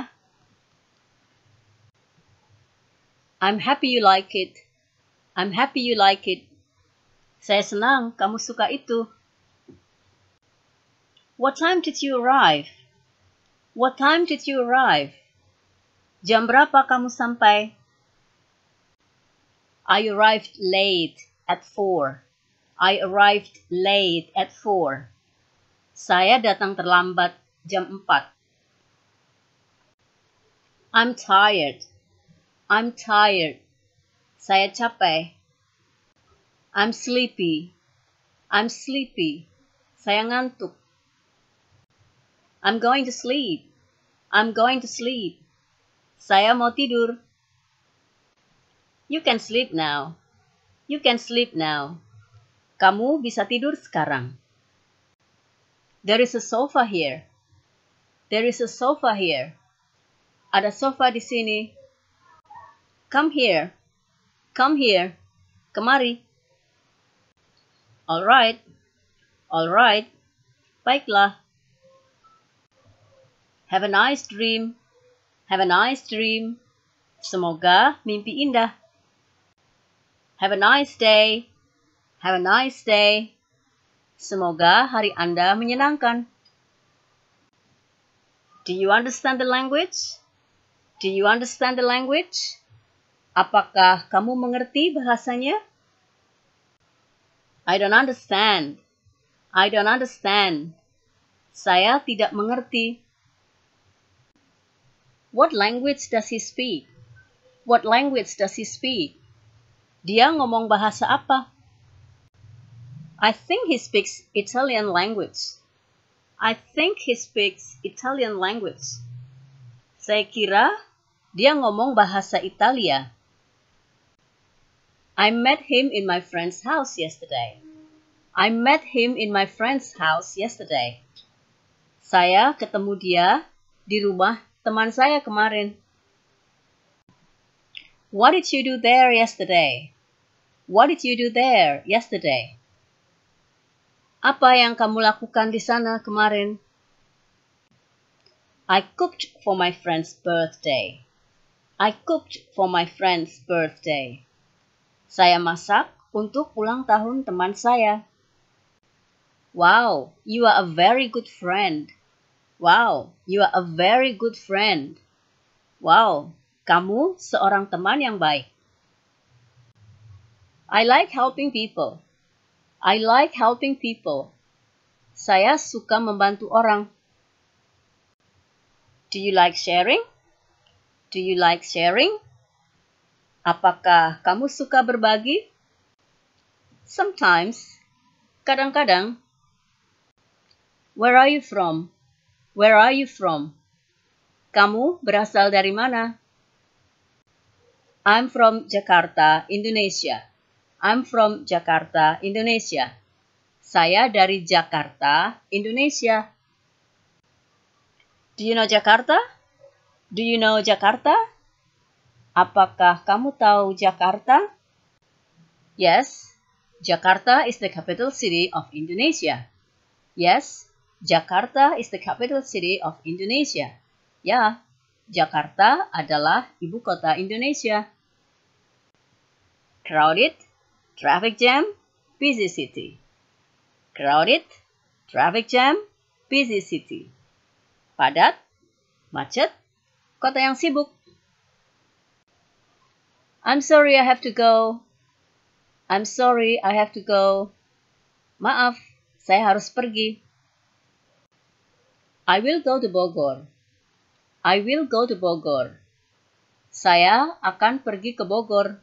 I'm happy you like it. I'm happy you like it. Saya senang kamu suka itu. What time did you arrive? What time did you arrive? Jam berapa kamu sampai? I arrived late at 4. I arrived late at 4. Saya datang terlambat jam 4. I'm tired. I'm tired. Saya capek. I'm sleepy. I'm sleepy. Saya ngantuk. I'm going to sleep. I'm going to sleep. Saya mau tidur. You can sleep now. You can sleep now. Kamu bisa tidur sekarang. There is a sofa here. There is a sofa here. Ada sofa di sini. Come here. Come here. Kemari. All right. All right. Baiklah. Have a nice dream. Have a nice dream. Semoga mimpi indah. Have a nice day. Have a nice day. Semoga hari Anda menyenangkan. Do you understand the language? Do you understand the language? Apakah kamu mengerti bahasanya? I don't understand. I don't understand. Saya tidak mengerti. What language does he speak? What language does he speak? Dia ngomong bahasa apa? I think he speaks Italian language. I think he speaks Italian language. Saya kira dia ngomong bahasa Italia. I met him in my friend's house yesterday. I met him in my friend's house yesterday. Saya ketemu dia di rumah teman saya kemarin. What did you do there yesterday? What did you do there yesterday? Apa yang kamu lakukan di sana kemarin? I cooked for my friend's birthday. I cooked for my friend's birthday. Saya masak untuk ulang tahun teman saya. Wow, you are a very good friend. Wow, you are a very good friend. Wow, kamu seorang teman yang baik. I like helping people. I like helping people. Saya suka membantu orang. Do you like sharing? Do you like sharing? Apakah kamu suka berbagi? Sometimes. Kadang-kadang. Where are you from? Where are you from? Kamu berasal dari mana? I'm from Jakarta, Indonesia. I'm from Jakarta, Indonesia. Saya dari Jakarta, Indonesia. Do you know Jakarta? Do you know Jakarta? Apakah kamu tahu Jakarta? Yes, Jakarta is the capital city of Indonesia. Yes, Jakarta is the capital city of Indonesia. Ya, Jakarta adalah ibu kota Indonesia. Crowded, traffic jam, busy city. Crowded, traffic jam, busy city. Padat, macet, kota yang sibuk. I'm sorry I have to go. I'm sorry I have to go. Maaf, saya harus pergi. I will go to Bogor. I will go to Bogor. Saya akan pergi ke Bogor.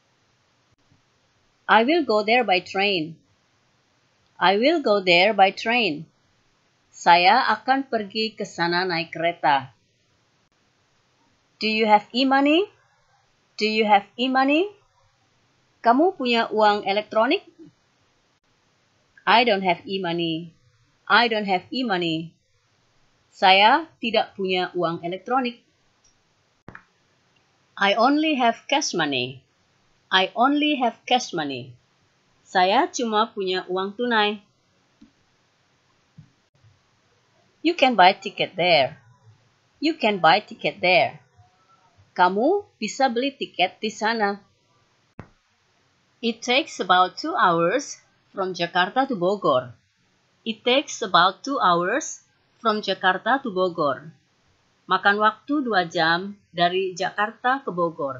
I will go there by train. I will go there by train. Saya akan pergi ke sana naik kereta. Do you have e-money? Do you have e-money? Kamu punya uang elektronik? I don't have e-money. I don't have e-money. Saya tidak punya uang elektronik. I only have cash money. I only have cash money. Saya cuma punya uang tunai. You can buy ticket there. You can buy ticket there. Kamu bisa beli tiket di sana. It takes about 2 hours from Jakarta to Bogor. It takes about 2 hours from Jakarta to Bogor. Makan waktu 2 jam dari Jakarta ke Bogor.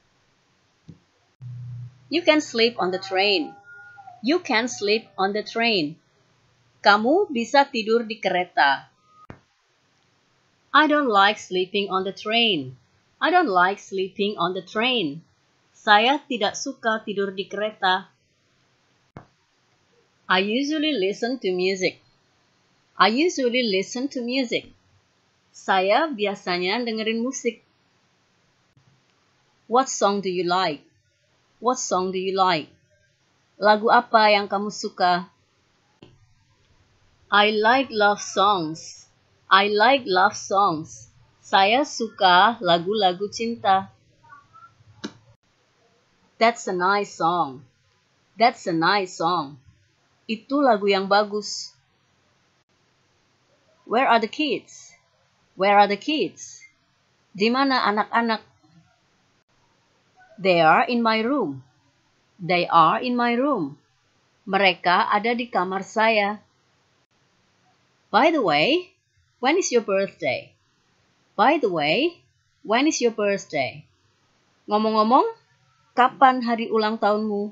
You can sleep on the train. You can sleep on the train. Kamu bisa tidur di kereta. I don't like sleeping on the train. I don't like sleeping on the train. Saya tidak suka tidur di kereta. I usually listen to music. I usually listen to music. Saya biasanya dengerin musik. What song do you like? What song do you like? Lagu apa yang kamu suka? I like love songs. I like love songs. Saya suka lagu-lagu cinta. That's a nice song. That's a nice song. Itu lagu yang bagus. Where are the kids? Where are the kids? Di mana anak-anak? They are in my room. They are in my room. Mereka ada di kamar saya. By the way, when is your birthday? By the way, when is your birthday? Ngomong-ngomong, kapan hari ulang tahunmu?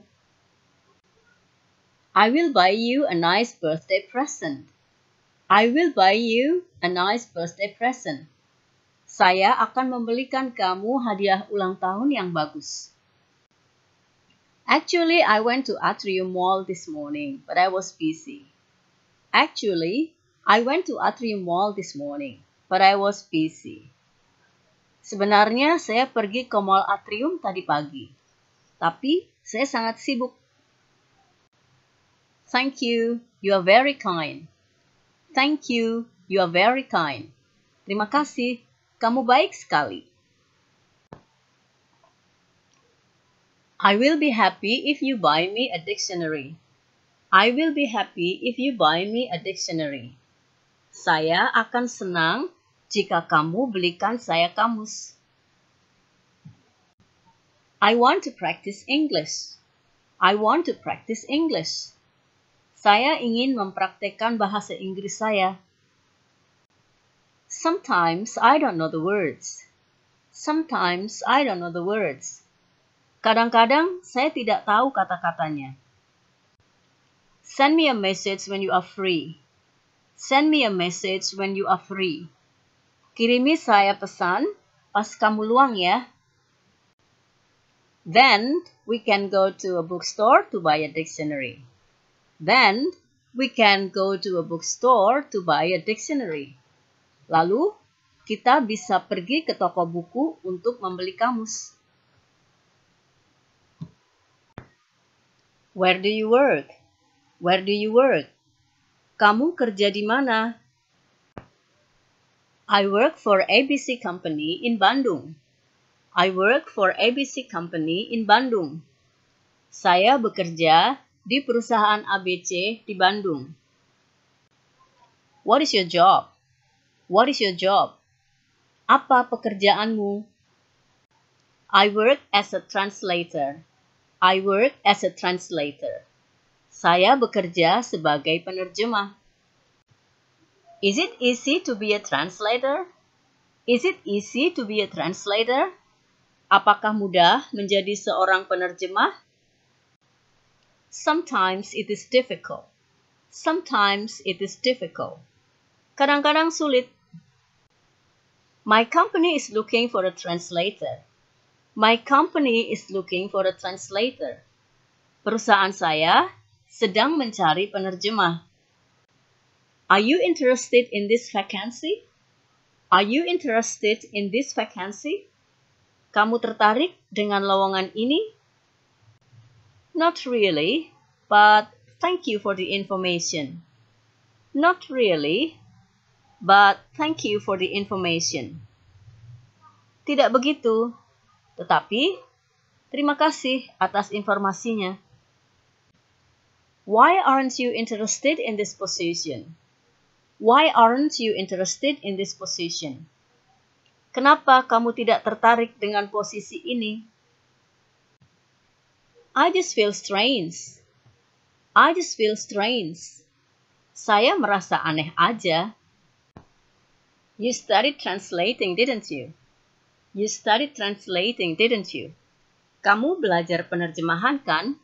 I will buy you a nice birthday present. I will buy you a nice birthday present. Saya akan membelikan kamu hadiah ulang tahun yang bagus. Actually, I went to Atrium Mall this morning, but I was busy. Actually, I went to Atrium Mall this morning, but I was busy. Sebenarnya saya pergi ke Mall Atrium tadi pagi, tapi saya sangat sibuk. Thank you, you are very kind. Thank you, you are very kind. Terima kasih, kamu baik sekali. I will be happy if you buy me a dictionary. I will be happy if you buy me a dictionary. Saya akan senang jika kamu belikan saya kamus. I want to practice English. I want to practice English. Saya ingin mempraktekkan bahasa Inggris saya. Sometimes I don't know the words. Sometimes I don't know the words. Kadang-kadang saya tidak tahu kata-katanya. Send me a message when you are free. Send me a message when you are free. Kirimi saya pesan pas kamu luang ya. Then we can go to a bookstore to buy a dictionary. Then we can go to a bookstore to buy a dictionary. Lalu kita bisa pergi ke toko buku untuk membeli kamus. Where do you work? Where do you work? Kamu kerja di mana? I work for ABC Company in Bandung. I work for ABC Company in Bandung. Saya bekerja di perusahaan ABC di Bandung. What is your job? What is your job? Apa pekerjaanmu? I work as a translator. I work as a translator. Saya bekerja sebagai penerjemah. Is it easy to be a translator? Is it easy to be a translator? Apakah mudah menjadi seorang penerjemah? Sometimes it is difficult. Sometimes it is difficult. Kadang-kadang sulit. My company is looking for a translator. My company is looking for a translator. Perusahaan saya sedang mencari penerjemah. Are you interested in this vacancy? Are you interested in this vacancy? Kamu tertarik dengan lowongan ini? Not really, but thank you for the information. Not really, but thank you for the information. Tidak begitu, tetapi Terima kasih atas informasinya. Why aren't you interested in this position? Why aren't you interested in this position? Kenapa kamu tidak tertarik dengan posisi ini? I just feel strange. I just feel strange. Saya merasa aneh aja. You studied translating, didn't you? You studied translating, didn't you? Kamu belajar penerjemahan, kan?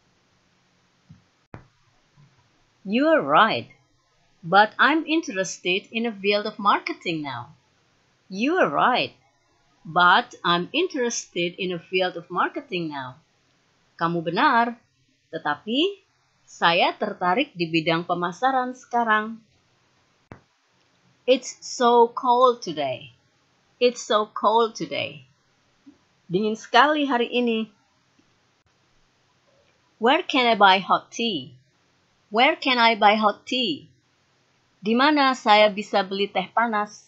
You are right. But I'm interested in a field of marketing now. You are right. But I'm interested in a field of marketing now. Kamu benar. Tetapi saya tertarik di bidang pemasaran sekarang. It's so cold today. It's so cold today. Dingin sekali hari ini. Where can I buy hot tea? Where can I buy hot tea? Di mana saya bisa beli teh panas?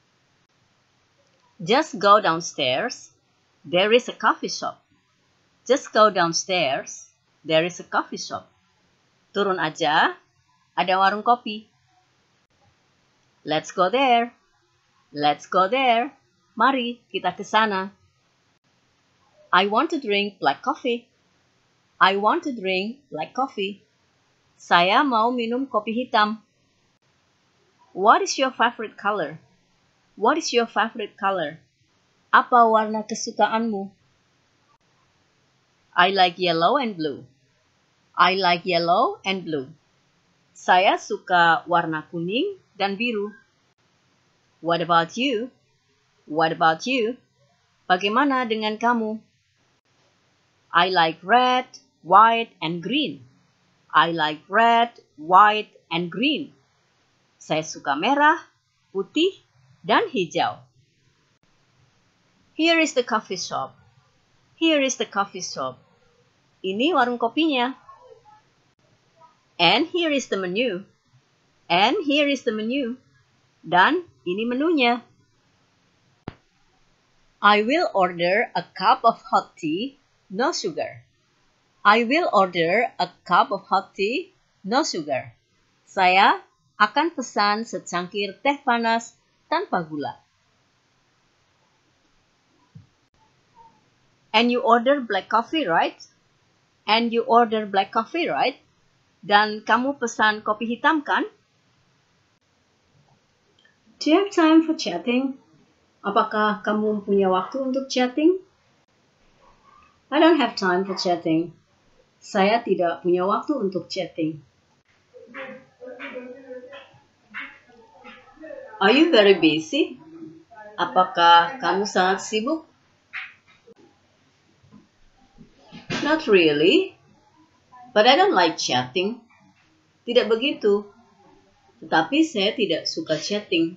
Just go downstairs. There is a coffee shop. Just go downstairs. There is a coffee shop. Turun aja, ada warung kopi. Let's go there. Let's go there. Mari kita ke sana. I want to drink black coffee. I want to drink black coffee. Saya mau minum kopi hitam. What is your favorite color? What is your favorite color? Apa warna kesukaanmu? I like yellow and blue. I like yellow and blue. Saya suka warna kuning dan biru. What about you? What about you? Bagaimana dengan kamu? I like red, white, and green. I like red, white, and green. Saya suka merah, putih, dan hijau. Here is the coffee shop. Here is the coffee shop. Ini warung kopinya. And here is the menu. And here is the menu. Dan ini menunya. I will order a cup of hot tea, no sugar. I will order a cup of hot tea, no sugar. Saya akan pesan secangkir teh panas tanpa gula. And you order black coffee, right? And you order black coffee, right? Dan kamu pesan kopi hitam, kan? Do you have time for chatting? Apakah kamu punya waktu untuk chatting? I don't have time for chatting. Saya tidak punya waktu untuk chatting. Are you very busy? Apakah kamu sangat sibuk? Not really. But I don't like chatting. Tidak begitu. Tetapi saya tidak suka chatting.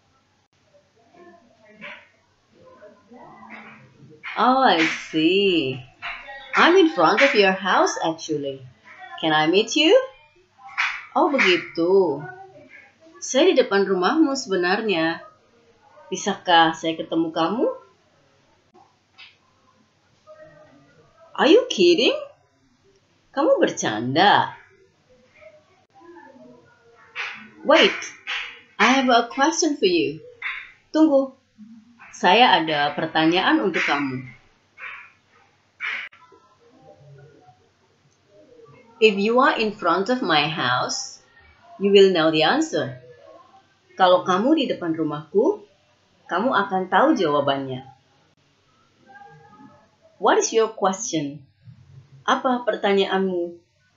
Oh, I see. I'm in front of your house actually. Can I meet you? Oh, begitu. Saya di depan rumahmu sebenarnya. Bisakah saya ketemu kamu? Are you kidding? Kamu bercanda. Wait, I have a question for you. Tunggu, saya ada pertanyaan untuk kamu. If you are in front of my house, you will know the answer. Kalau kamu di depan rumahku, kamu akan tahu jawabannya. What is your question? Apa pertanyaanmu?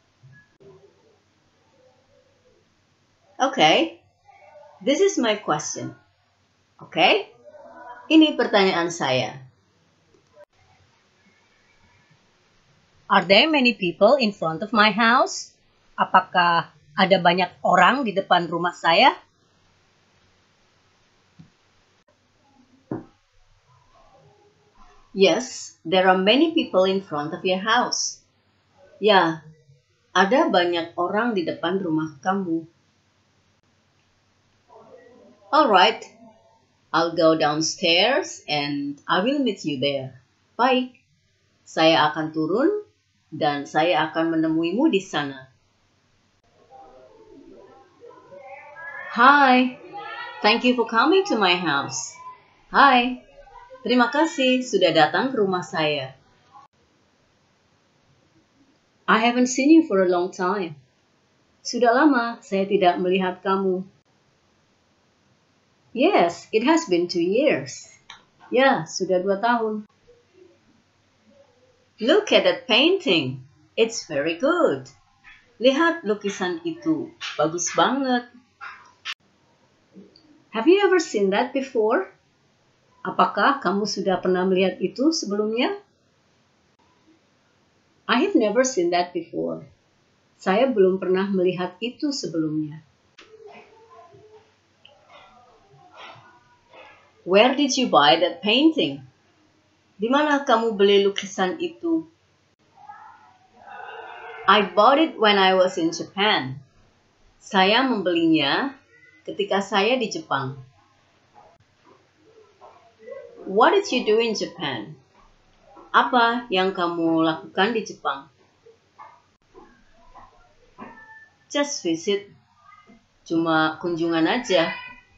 Okay, this is my question. Okay, ini pertanyaan saya. Are there many people in front of my house? Apakah ada banyak orang di depan rumah saya? Yes, there are many people in front of your house. Ya, ada banyak orang di depan rumah kamu. Alright, I'll go downstairs and I will meet you there. Bye. Saya akan turun dan saya akan menemuimu di sana. Hi, thank you for coming to my house. Hai, terima kasih sudah datang ke rumah saya. I haven't seen you for a long time. Sudah lama saya tidak melihat kamu. Yes, it has been 2 years. Ya, sudah 2 tahun. Look at that painting. It's very good. Lihat lukisan itu. Bagus banget. Have you ever seen that before? Apakah kamu sudah pernah melihat itu sebelumnya? I have never seen that before. Saya belum pernah melihat itu sebelumnya. Where did you buy that painting? Di mana kamu beli lukisan itu? I bought it when I was in Japan. Saya membelinya ketika saya di Jepang. What did you do in Japan? Apa yang kamu lakukan di Jepang? Just visit. Cuma kunjungan aja.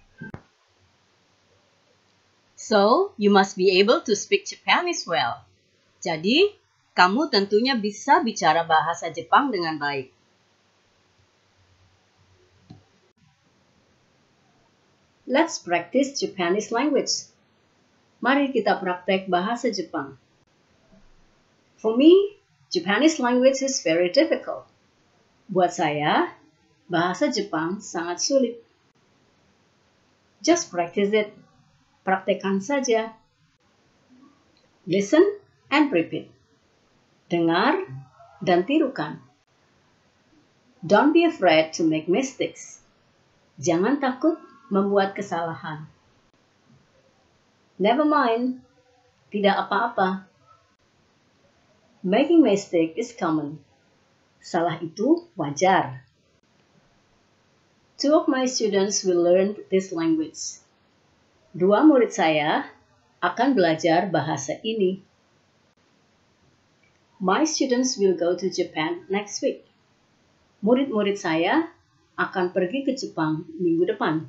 So, you must be able to speak Japanese well. Jadi, kamu tentunya bisa bicara bahasa Jepang dengan baik. Let's practice Japanese language. Mari kita praktek bahasa Jepang. For me, Japanese language is very difficult. Buat saya, bahasa Jepang sangat sulit. Just practice it. Praktekkan saja. Listen and repeat. Dengar dan tirukan. Don't be afraid to make mistakes. Jangan takut membuat kesalahan. Never mind. Tidak apa-apa. Making mistake is common. Salah itu wajar. 2 of my students will learn this language. 2 murid saya akan belajar bahasa ini. My students will go to Japan next week. Murid-murid saya akan pergi ke Jepang minggu depan.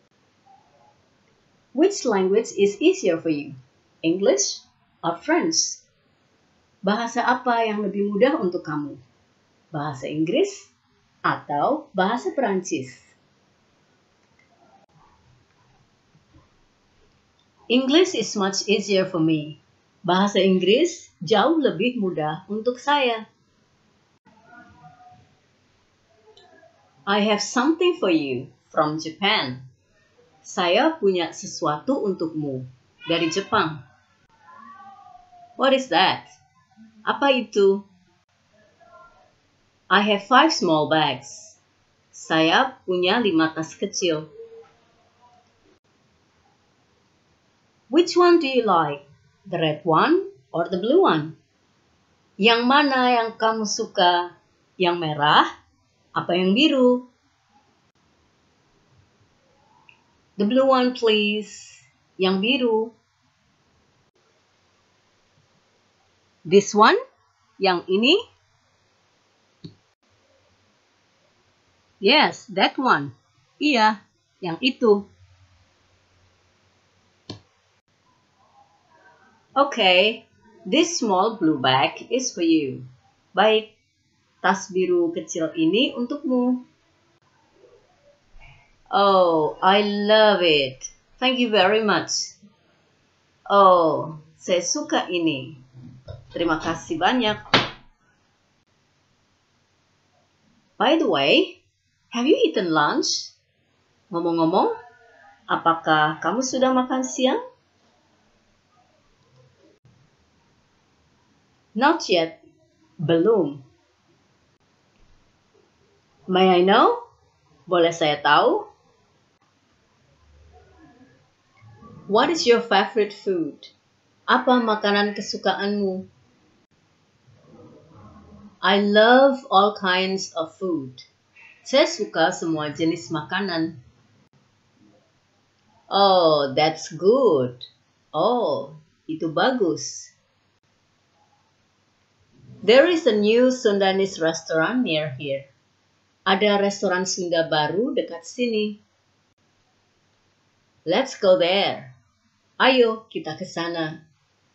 Which language is easier for you? English or French? Bahasa apa yang lebih mudah untuk kamu? Bahasa Inggris atau bahasa Perancis? English is much easier for me. Bahasa Inggris jauh lebih mudah untuk saya. I have something for you from Japan. Saya punya sesuatu untukmu dari Jepang. What is that? Apa itu? I have 5 small bags. Saya punya 5 tas kecil. Which one do you like? The red one or the blue one? Yang mana yang kamu suka? Yang merah? Apa yang biru? The blue one, please. Yang biru. This one? Yang ini? Yes, that one. Iya, yang itu. Okay, this small blue bag is for you. Baik, tas biru kecil ini untukmu. Oh, I love it. Thank you very much. Oh, saya suka ini. Terima kasih banyak. By the way, have you eaten lunch? Ngomong-ngomong, apakah kamu sudah makan siang? Not yet. Belum. May I know? Boleh saya tahu? What is your favorite food? Apa makanan kesukaanmu? I love all kinds of food. Saya suka semua jenis makanan. Oh, that's good. Oh, itu bagus. There is a new Sundanese restaurant near here. Ada restoran Sunda baru dekat sini. Let's go there. Ayo kita ke sana.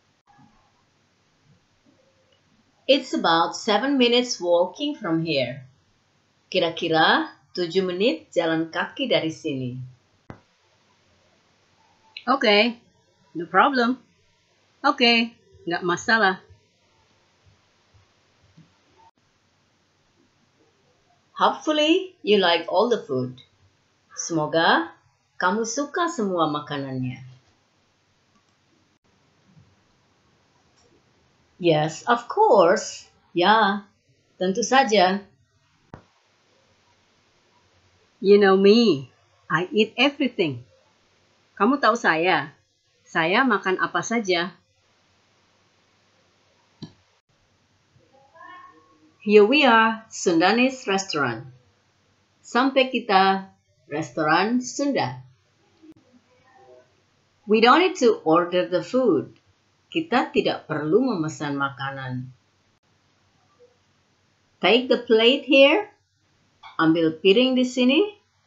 It's about 7 minutes walking from here. Kira-kira 7 menit jalan kaki dari sini. Okay, no problem. Okay, nggak masalah. Hopefully, you like all the food. Semoga kamu suka semua makanannya. Yes, of course. Ya, tentu saja. You know me. I eat everything. Kamu tahu saya makan apa saja. Here we are, Sundanese restaurant. Sampai kita restoran Sunda. We don't need to order the food. Kita tidak perlu memesan makanan. Take the plate here. Ambil piring di sini.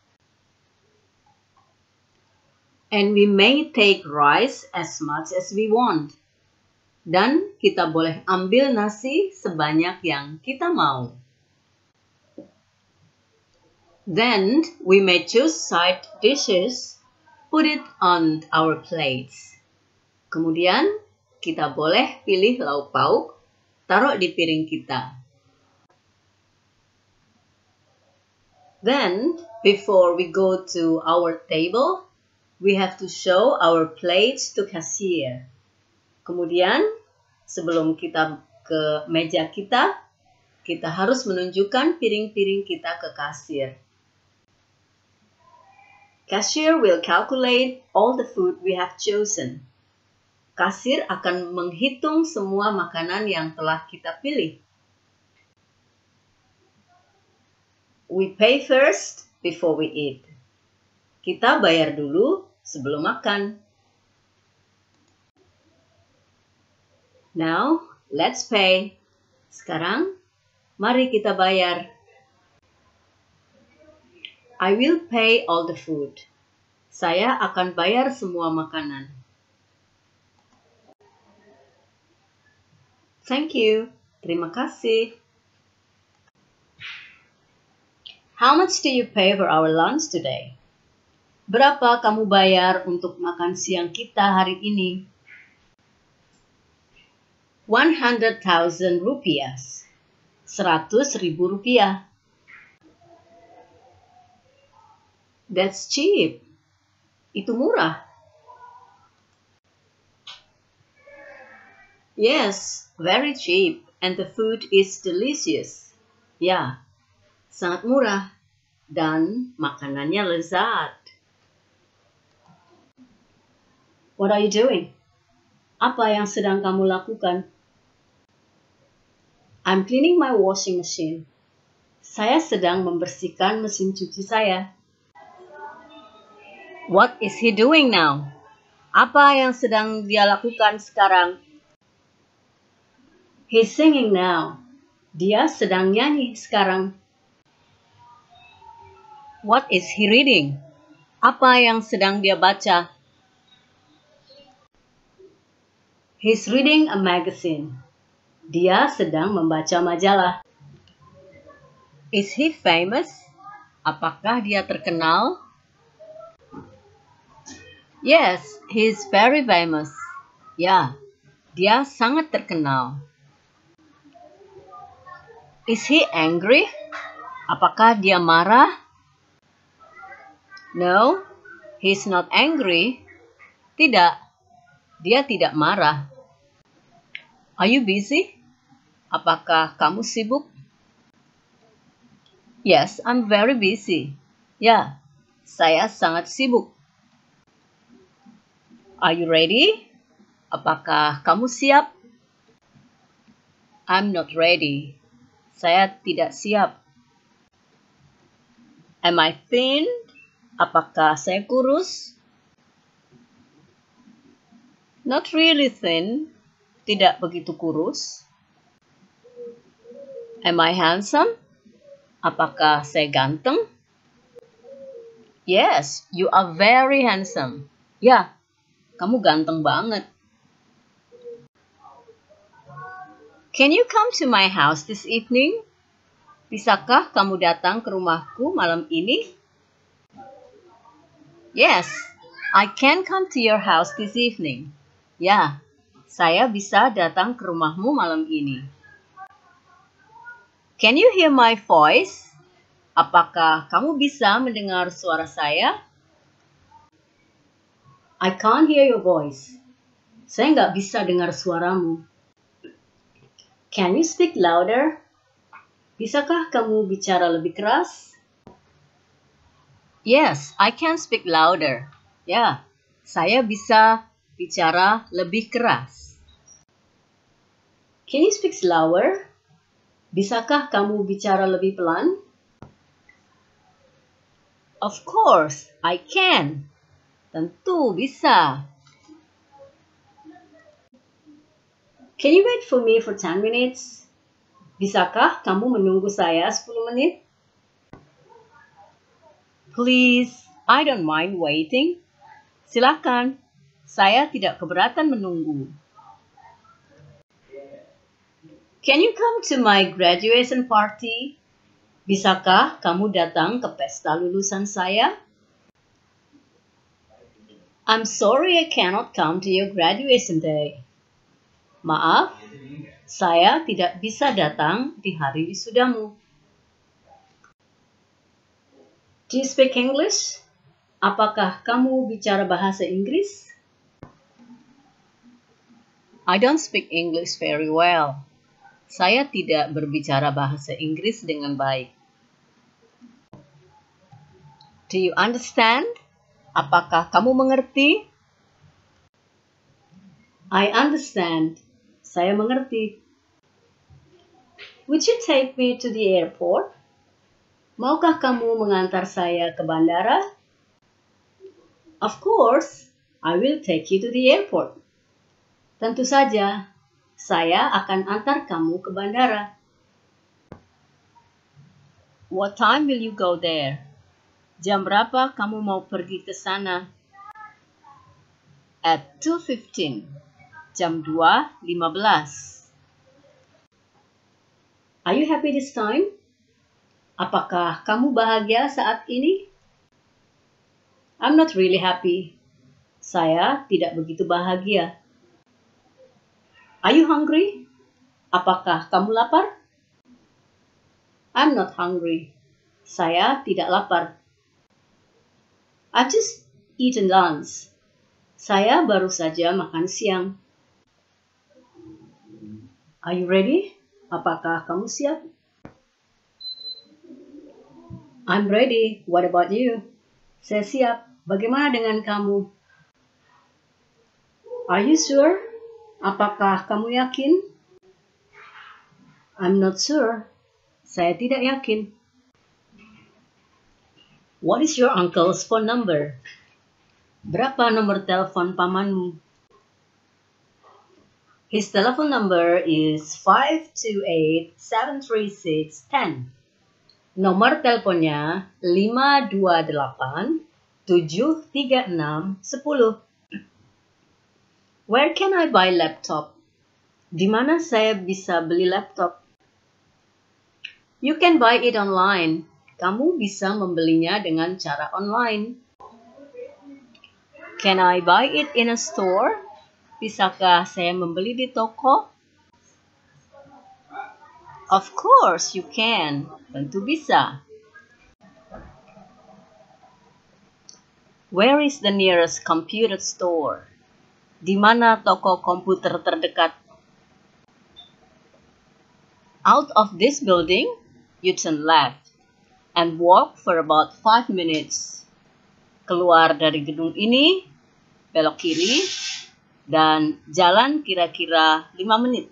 And we may take rice as much as we want. Dan kita boleh ambil nasi sebanyak yang kita mau. Then we may choose side dishes, put it on our plates. Kemudian kita boleh pilih lauk pauk, taruh di piring kita. Then, before we go to our table, we have to show our plates to cashier. Kemudian, sebelum kita ke meja kita harus menunjukkan piring-piring kita ke kasir. Cashier will calculate all the food we have chosen. Kasir akan menghitung semua makanan yang telah kita pilih. We pay first before we eat. Kita bayar dulu sebelum makan. Now, let's pay. Sekarang, mari kita bayar. I will pay all the food. Saya akan bayar semua makanan. Thank you. Terima kasih. How much do you pay for our lunch today? Berapa kamu bayar untuk makan siang kita hari ini? 100,000 rupiah. 100.000 rupiah. That's cheap. Itu murah. Yes, very cheap. And the food is delicious. Ya, sangat murah. Dan makanannya lezat. What are you doing? Apa yang sedang kamu lakukan? I'm cleaning my washing machine. Saya sedang membersihkan mesin cuci saya. What is he doing now? Apa yang sedang dia lakukan sekarang? He's singing now. Dia sedang nyanyi sekarang. What is he reading? Apa yang sedang dia baca? He's reading a magazine. Dia sedang membaca majalah. Is he famous? Apakah dia terkenal? Yes, he's very famous. Ya, dia sangat terkenal. Is he angry? Apakah dia marah? No, he's not angry. Tidak, dia tidak marah. Are you busy? Apakah kamu sibuk? Yes, I'm very busy. Ya, saya sangat sibuk. Are you ready? Apakah kamu siap? I'm not ready. Saya tidak siap. Am I thin? Apakah saya kurus? Not really thin. Tidak begitu kurus. Am I handsome? Apakah saya ganteng? Yes, you are very handsome. Ya, kamu ganteng banget. Can you come to my house this evening? Bisakah kamu datang ke rumahku malam ini? Yes, I can come to your house this evening. Ya, saya bisa datang ke rumahmu malam ini. Can you hear my voice? Apakah kamu bisa mendengar suara saya? I can't hear your voice. Saya nggak bisa dengar suaramu. Can you speak louder? Bisakah kamu bicara lebih keras? Yes, I can speak louder. Ya, saya bisa bicara lebih keras. Can you speak slower? Bisakah kamu bicara lebih pelan? Of course, I can. Tentu bisa. Can you wait for me for 10 minutes? Bisakah kamu menunggu saya 10 menit? Please, I don't mind waiting. Silakan, saya tidak keberatan menunggu. Can you come to my graduation party? Bisakah kamu datang ke pesta lulusan saya? I'm sorry I cannot come to your graduation day. Maaf, saya tidak bisa datang di hari wisudamu. Do you speak English? Apakah kamu bicara bahasa Inggris? I don't speak English very well. Saya tidak berbicara bahasa Inggris dengan baik. Do you understand? Apakah kamu mengerti? I understand. Saya mengerti. Would you take me to the airport? Maukah kamu mengantar saya ke bandara? Of course, I will take you to the airport. Tentu saja, saya akan antar kamu ke bandara. What time will you go there? Jam berapa kamu mau pergi ke sana? At 2:15. Jam 2:15. Are you happy this time? Apakah kamu bahagia saat ini? I'm not really happy. Saya tidak begitu bahagia. Are you hungry? Apakah kamu lapar? I'm not hungry. Saya tidak lapar. I've just eaten lunch. Saya baru saja makan siang. Are you ready? Apakah kamu siap? I'm ready. What about you? Saya siap. Bagaimana dengan kamu? Are you sure? Apakah kamu yakin? I'm not sure. Saya tidak yakin. What is your uncle's phone number? Berapa nomor telepon pamanmu? His telephone number is 528-736-10. Nomor teleponnya 528-736-10. Where can I buy laptop? Di mana saya bisa beli laptop? You can buy it online. Kamu bisa membelinya dengan cara online. Can I buy it in a store? Bisakah saya membeli di toko? Of course you can. Tentu bisa. Where is the nearest computer store? Di mana toko komputer terdekat? Out of this building, you turn left and walk for about 5 minutes. Keluar dari gedung ini, belok kiri, dan jalan kira-kira 5 menit.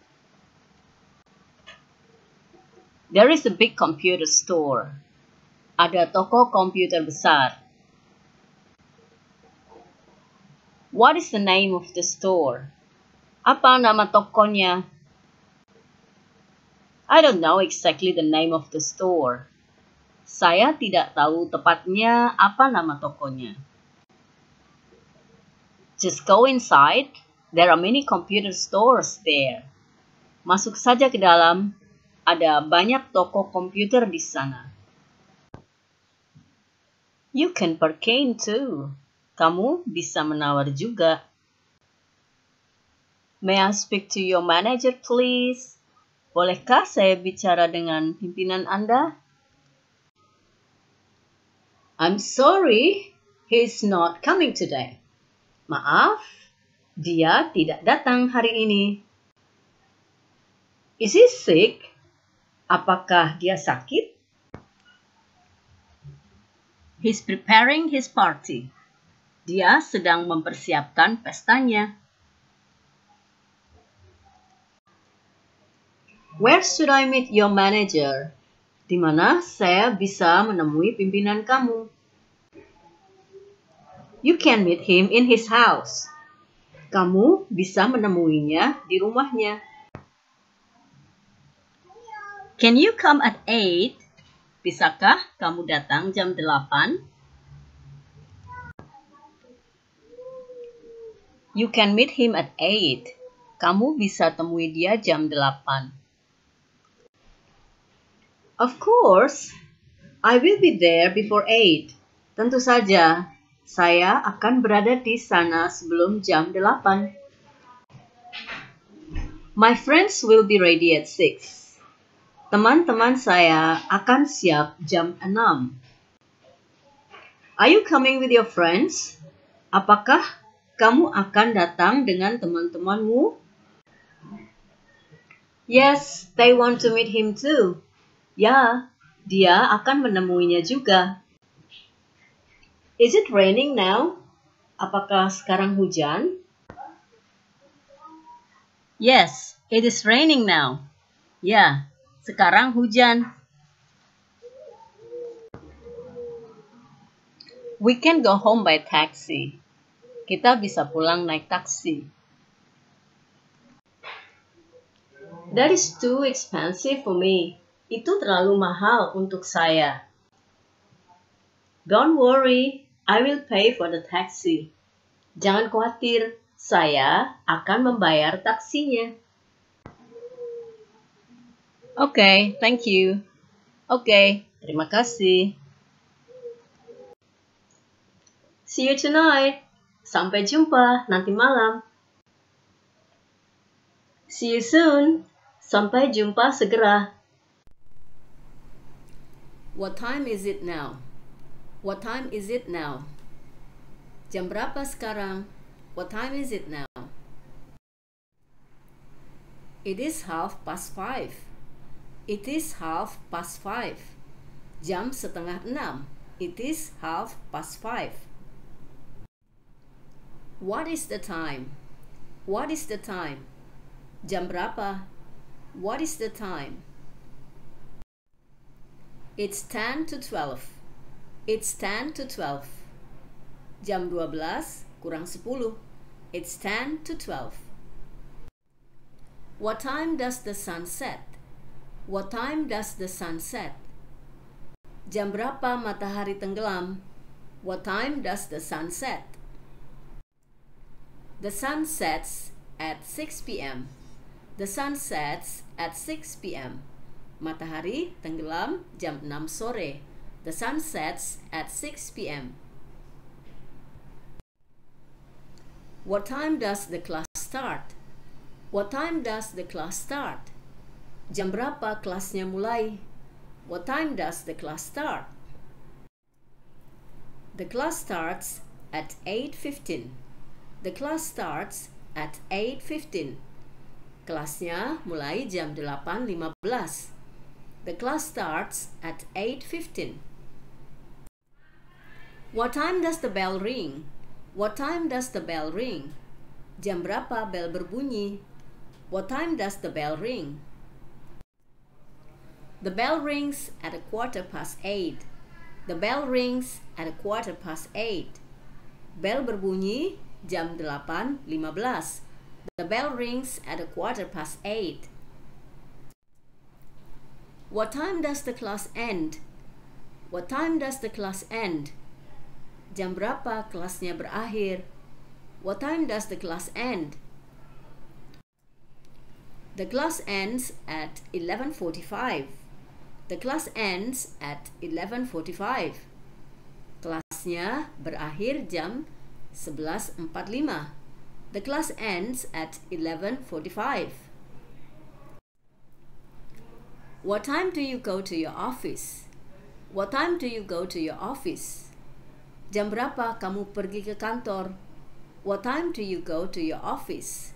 There is a big computer store. Ada toko komputer besar. What is the name of the store? Apa nama tokonya? I don't know exactly the name of the store. Saya tidak tahu tepatnya apa nama tokonya. Just go inside. There are many computer stores there. Masuk saja ke dalam. Ada banyak toko komputer di sana. You can bargain too. Kamu bisa menawar juga. May I speak to your manager, please? Bolehkah saya bicara dengan pimpinan Anda? I'm sorry, he's not coming today. Maaf, dia tidak datang hari ini. Is he sick? Apakah dia sakit? He's preparing his party. Dia sedang mempersiapkan pestanya. Where should I meet your manager? Di mana saya bisa menemui pimpinan kamu? You can meet him in his house. Kamu bisa menemuinya di rumahnya. Can you come at 8? Bisakah kamu datang jam 8? You can meet him at 8. Kamu bisa temui dia jam 8. Of course, I will be there before 8. Tentu saja, saya akan berada di sana sebelum jam 8. My friends will be ready at 6. Teman-teman saya akan siap jam 6. Are you coming with your friends? Apakah kamu akan datang dengan teman-temanmu? Yes, they want to meet him too. Ya, dia akan menemuinya juga. Is it raining now? Apakah sekarang hujan? Yes, it is raining now. Ya, sekarang hujan. We can go home by taxi. Kita bisa pulang naik taksi. That is too expensive for me. Itu terlalu mahal untuk saya. Don't worry, I will pay for the taxi. Jangan khawatir, saya akan membayar taksinya. Okay, thank you. Okay, terima kasih. See you tonight. Sampai jumpa nanti malam. See you soon. Sampai jumpa segera. What time is it now? What time is it now? Jam berapa sekarang? What time is it now? It is 5:30. It is 5:30. Jam 5:30. It is 5:30. What is the time? What is the time? Jam berapa? What is the time? It's 10 to 12. It's 10 to 12. Jam 12 kurang 10. It's 10 to 12. What time does the sun set? What time does the sun set? Jam berapa matahari tenggelam? What time does the sun set? The sun sets at 6 p.m. The sun sets at 6 p.m. Matahari tenggelam jam 6 sore. The sun sets at 6 p.m. What time does the class start? What time does the class start? Jam berapa kelasnya mulai? What time does the class start? The class starts at 8:15. The class starts at 8:15. Kelasnya mulai jam 8.15. The class starts at 8:15. What time does the bell ring? What time does the bell ring? Jam berapa bel berbunyi? What time does the bell ring? The bell rings at 8:15. The bell rings at 8:15. Bel berbunyi jam 8.15. The bell rings at 8:15. What time does the class end? What time does the class end? Jam berapa kelasnya berakhir? What time does the class end? The class ends at 11:45. The class ends at 11:45. Kelasnya berakhir jam 11.45. The class ends at 11:45. What time do you go to your office? What time do you go to your office? Jam berapa kamu pergi ke kantor? What time do you go to your office?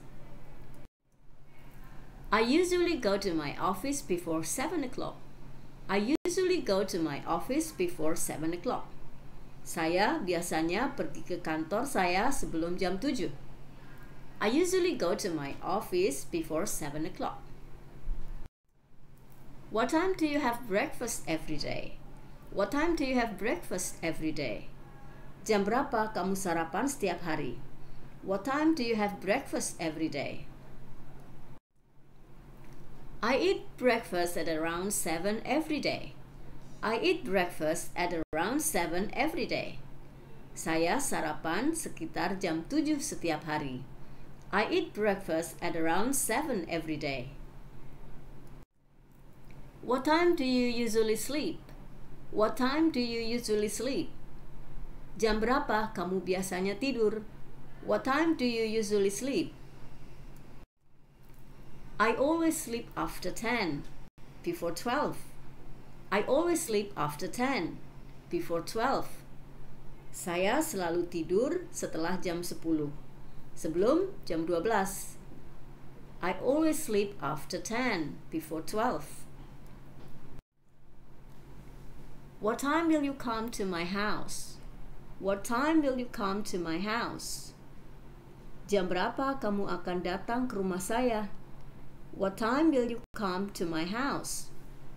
I usually go to my office before 7 o'clock. I usually go to my office before 7 o'clock. Saya biasanya pergi ke kantor saya sebelum jam 7. I usually go to my office before 7 o'clock. What time do you have breakfast every day? What time do you have breakfast every day? Jam berapa kamu sarapan setiap hari? What time do you have breakfast every day? I eat breakfast at around 7 every day. I eat breakfast at around 7 every day. Saya sarapan sekitar jam 7 setiap hari. I eat breakfast at around 7 every day. What time do you usually sleep? What time do you usually sleep? Jam berapa kamu biasanya tidur? What time do you usually sleep? I always sleep after 10, before 12. I always sleep after 10, before 12. Saya selalu tidur setelah jam 10, sebelum jam 12. I always sleep after 10, before 12. What time will you come to my house? What time will you come to my house? Jam berapa kamu akan datang ke rumah saya? What time will you come to my house?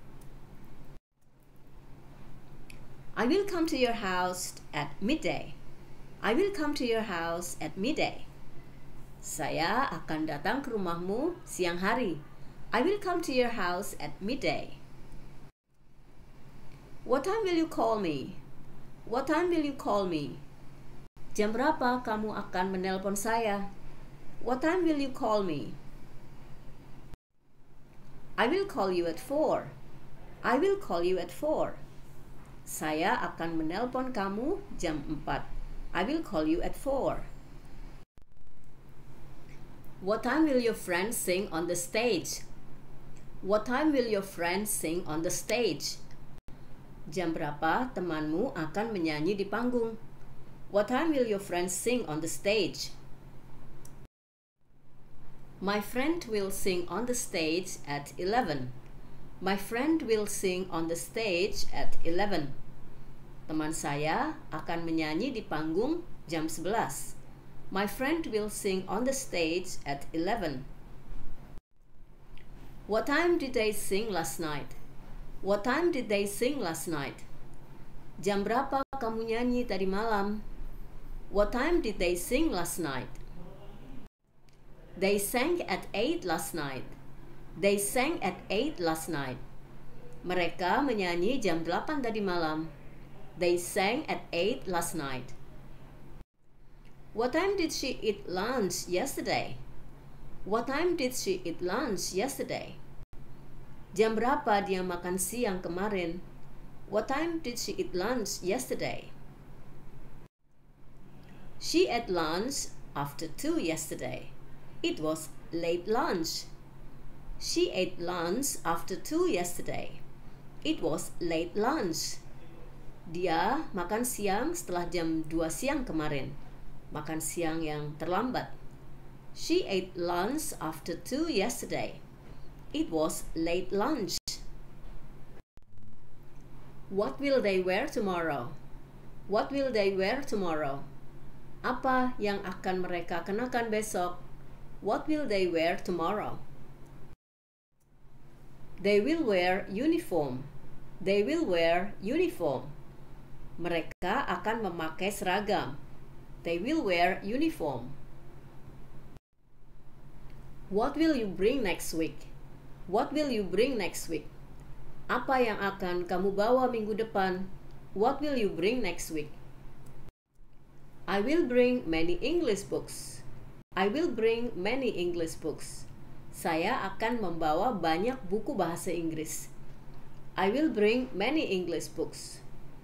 I will come to your house at midday. I will come to your house at midday. Saya akan datang ke rumahmu siang hari. I will come to your house at midday. What time will you call me? What time will you call me? Jam berapa kamu akan menelpon saya? What time will you call me? I will call you at 4. I will call you at 4. Saya akan menelpon kamu jam 4. I will call you at 4. What time will your friends sing on the stage? What time will your friends sing on the stage? Jam berapa temanmu akan menyanyi di panggung? What time will your friends sing on the stage? My friend will sing on the stage at 11. My friend will sing on the stage at 11. Teman saya akan menyanyi di panggung jam 11. My friend will sing on the stage at 11. What time did they sing last night? What time did they sing last night? Jam berapa kamu nyanyi tadi malam? What time did they sing last night? They sang at 8 last night. They sang at 8 last night. Mereka menyanyi jam 8 tadi malam. They sang at 8 last night. What time did she eat lunch yesterday? What time did she eat lunch yesterday? Jam berapa dia makan siang kemarin? What time did she eat lunch yesterday? She ate lunch after 2 yesterday. It was late lunch. She ate lunch after 2 yesterday. It was late lunch. Dia makan siang setelah jam 2 siang kemarin. Makan siang yang terlambat. She ate lunch after 2 yesterday. It was late lunch. What will they wear tomorrow? What will they wear tomorrow? Apa yang akan mereka kenakan besok? What will they wear tomorrow? They will wear uniform. They will wear uniform. Mereka akan memakai seragam. They will wear uniform. What will you bring next week? What will you bring next week? Apa yang akan kamu bawa minggu depan? What will you bring next week? I will bring many English books. I will bring many English books. Saya akan membawa banyak buku bahasa Inggris. I will bring many English books.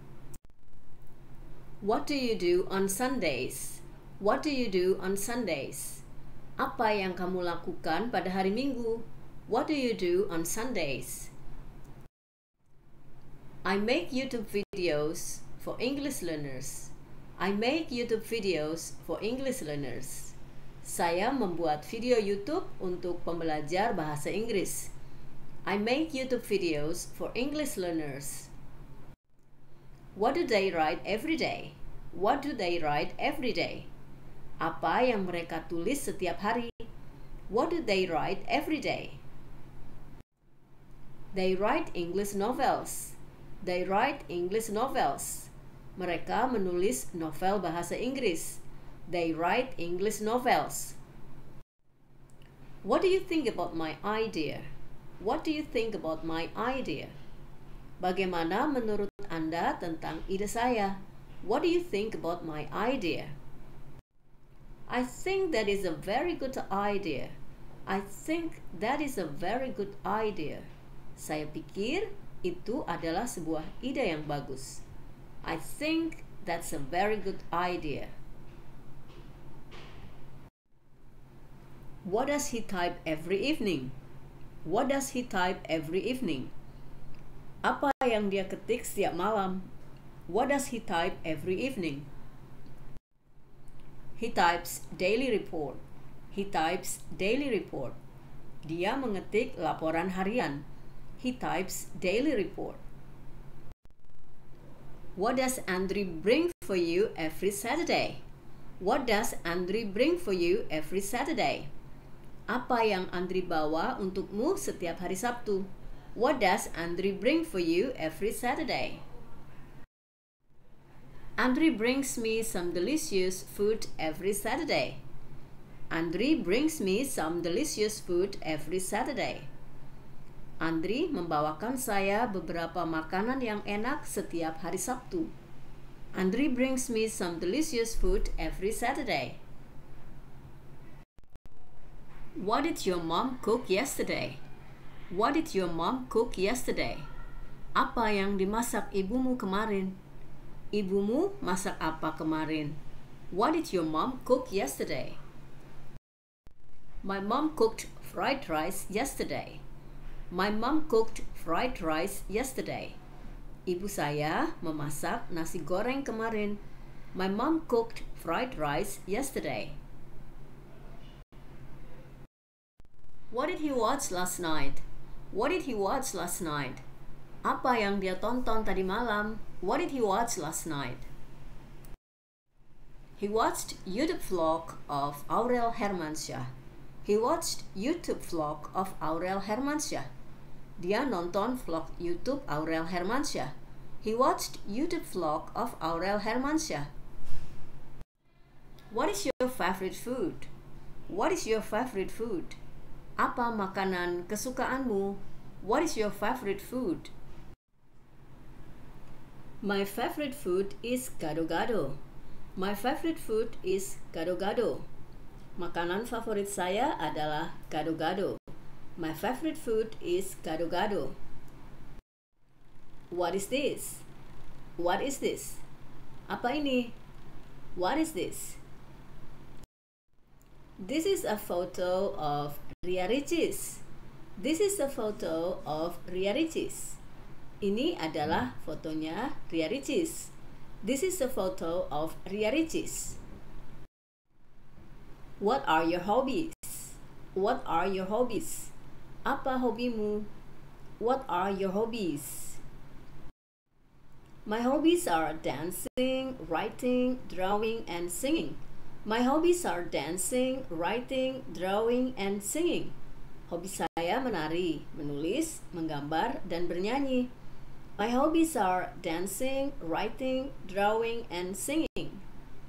What do you do on Sundays? What do you do on Sundays? Apa yang kamu lakukan pada hari Minggu? What do you do on Sundays? I make YouTube videos for English learners. I make YouTube videos for English learners. Saya membuat video YouTube untuk pembelajar bahasa Inggris. I make YouTube videos for English learners. What do they write every day? What do they write every day? Apa yang mereka tulis setiap hari? What do they write every day? They write English novels. They write English novels. Mereka menulis novel bahasa Inggris. They write English novels. What do you think about my idea? What do you think about my idea? Bagaimana menurut Anda tentang ide saya? What do you think about my idea? I think that is a very good idea. I think that is a very good idea. Saya pikir itu adalah sebuah ide yang bagus. I think that's a very good idea. What does he type every evening? What does he type every evening? Apa yang dia ketik setiap malam? What does he type every evening? He types daily report. He types daily report. Dia mengetik laporan harian. He types daily report. What does Andri bring for you every Saturday? What does Andri bring for you every Saturday? Apa yang Andri bawa untukmu setiap hari Sabtu? What does Andri bring for you every Saturday? Andri brings me some delicious food every Saturday. Andri brings me some delicious food every Saturday. Andri membawakan saya beberapa makanan yang enak setiap hari Sabtu. Andri brings me some delicious food every Saturday. What did your mom cook yesterday? What did your mom cook yesterday? Apa yang dimasak ibumu kemarin? Ibumu masak apa kemarin? What did your mom cook yesterday? My mom cooked fried rice yesterday. My mom cooked fried rice yesterday. Ibu saya memasak nasi goreng kemarin. My mom cooked fried rice yesterday. What did he watch last night? What did he watch last night? Apa yang dia tonton tadi malam? What did he watch last night? He watched YouTube vlog of Aurel Hermansyah. He watched YouTube vlog of Aurel Hermansyah. Dia nonton vlog YouTube Aurel Hermansyah. He watched YouTube vlog of Aurel Hermansyah. What is your favorite food? What is your favorite food? Apa makanan kesukaanmu? What is your favorite food? My favorite food is gado-gado. My favorite food is gado-gado. Makanan favorit saya adalah gado-gado. My favorite food is gado-gado. What is this? What is this? Apa ini? What is this? This is a photo of Ria Ricis. This is a photo of Ria Ricis. Ini adalah fotonya Ria Ricis. This is a photo of Ria Ricis. What are your hobbies? What are your hobbies? Apa hobimu? What are your hobbies? My hobbies are dancing, writing, drawing, and singing. My hobbies are dancing, writing, drawing, and singing. Hobi saya menari, menulis, menggambar, dan bernyanyi. My hobbies are dancing, writing, drawing, and singing.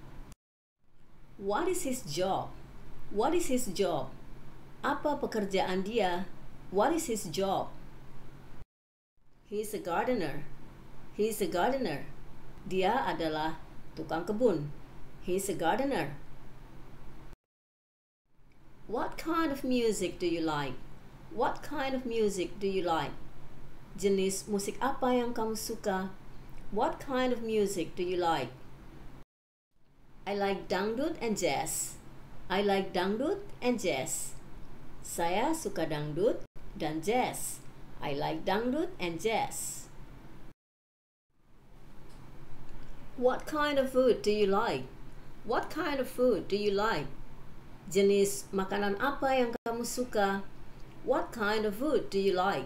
What is his job? What is his job? Apa pekerjaan dia? What is his job? He's a gardener. He's a gardener. Dia adalah tukang kebun. He's a gardener. What kind of music do you like? What kind of music do you like? Jenis musik apa yang kamu suka? What kind of music do you like? I like dangdut and jazz. I like dangdut and jazz. Saya suka dangdut dan jazz. I like dangdut and jazz. What kind of food do you like? What kind of food do you like? Jenis makanan apa yang kamu suka? What kind of food do you like?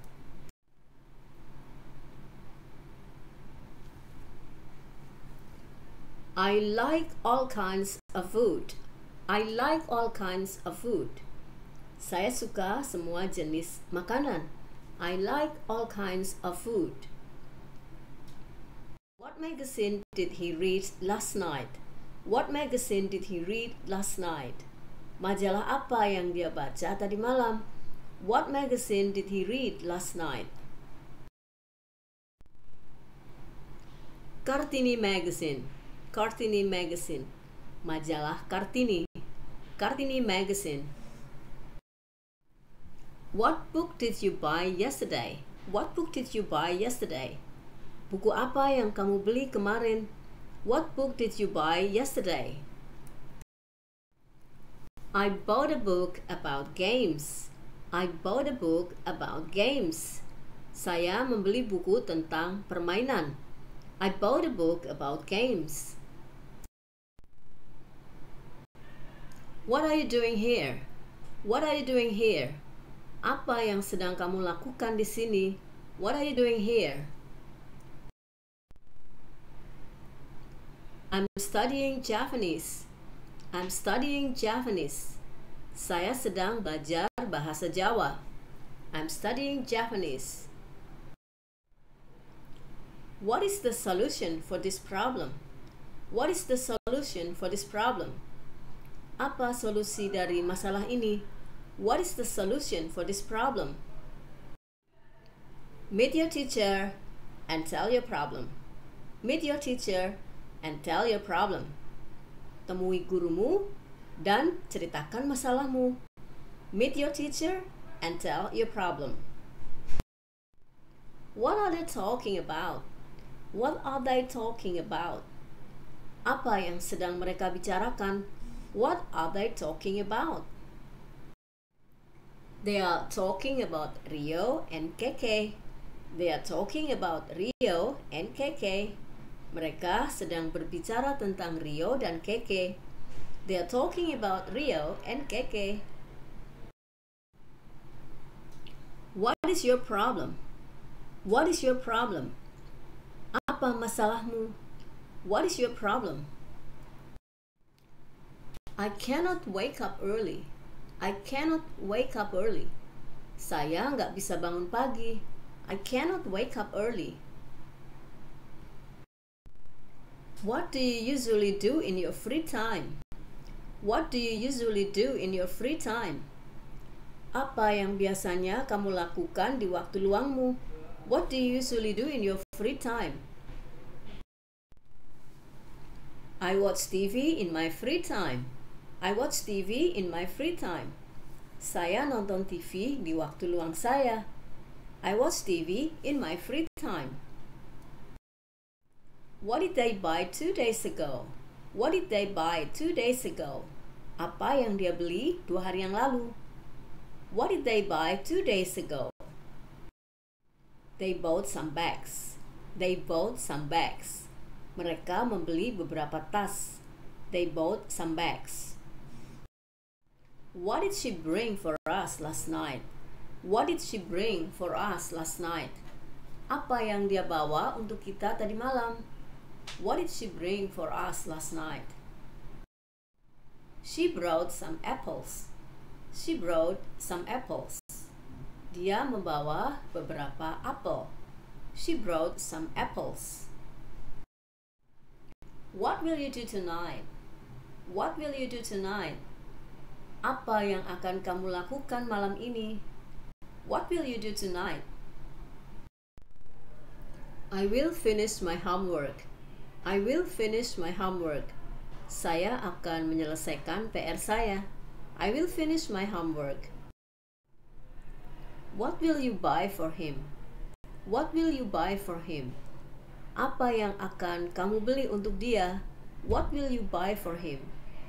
I like all kinds of food. I like all kinds of food. Saya suka semua jenis makanan. I like all kinds of food. What magazine did he read last night? What magazine did he read last night? Majalah apa yang dia baca tadi malam? What magazine did he read last night? Kartini magazine. Kartini magazine. Majalah Kartini. Kartini magazine. What book did you buy yesterday? What book did you buy yesterday? Buku apa yang kamu beli kemarin? What book did you buy yesterday? I bought a book about games. I bought a book about games. Saya membeli buku tentang permainan. I bought a book about games. What are you doing here? What are you doing here? Apa yang sedang kamu lakukan di sini? What are you doing here? I'm studying Japanese. I'm studying Japanese. Saya sedang belajar bahasa Jawa. I'm studying Japanese. What is the solution for this problem? What is the solution for this problem? Apa solusi dari masalah ini? What is the solution for this problem? Meet your teacher and tell your problem. Meet your teacher and tell your problem. Temui gurumu dan ceritakan masalahmu. Meet your teacher and tell your problem. What are they talking about? What are they talking about? Apa yang sedang mereka bicarakan? What are they talking about? They are talking about Rio and Keke. They are talking about Rio and Keke. Mereka sedang berbicara tentang Rio dan Keke. They are talking about Rio and Keke. What is your problem? What is your problem? Apa masalahmu? What is your problem? I cannot wake up early. I cannot wake up early. Saya nggak bisa bangun pagi. I cannot wake up early. What do you usually do in your free time? What do you usually do in your free time? Apa yang biasanya kamu lakukan di waktu luangmu? What do you usually do in your free time? I watch TV in my free time. I watch TV in my free time. Saya nonton TV di waktu luang saya. I watch TV in my free time. What did they buy 2 days ago? What did they buy 2 days ago? Apa yang dia beli 2 hari yang lalu? What did they buy 2 days ago? They bought some bags. They bought some bags. Mereka membeli beberapa tas. They bought some bags. What did she bring for us last night? What did she bring for us last night? Apa yang dia bawa untuk kita tadi malam? What did she bring for us last night? She brought some apples. She brought some apples. Dia membawa beberapa apel. She brought some apples. What will you do tonight? What will you do tonight? Apa yang akan kamu lakukan malam ini? What will you do tonight? I will finish my homework. I will finish my homework. Saya akan menyelesaikan PR saya. I will finish my homework. What will you buy for him? What will you buy for him? Apa yang akan kamu beli untuk dia? What will you buy for him?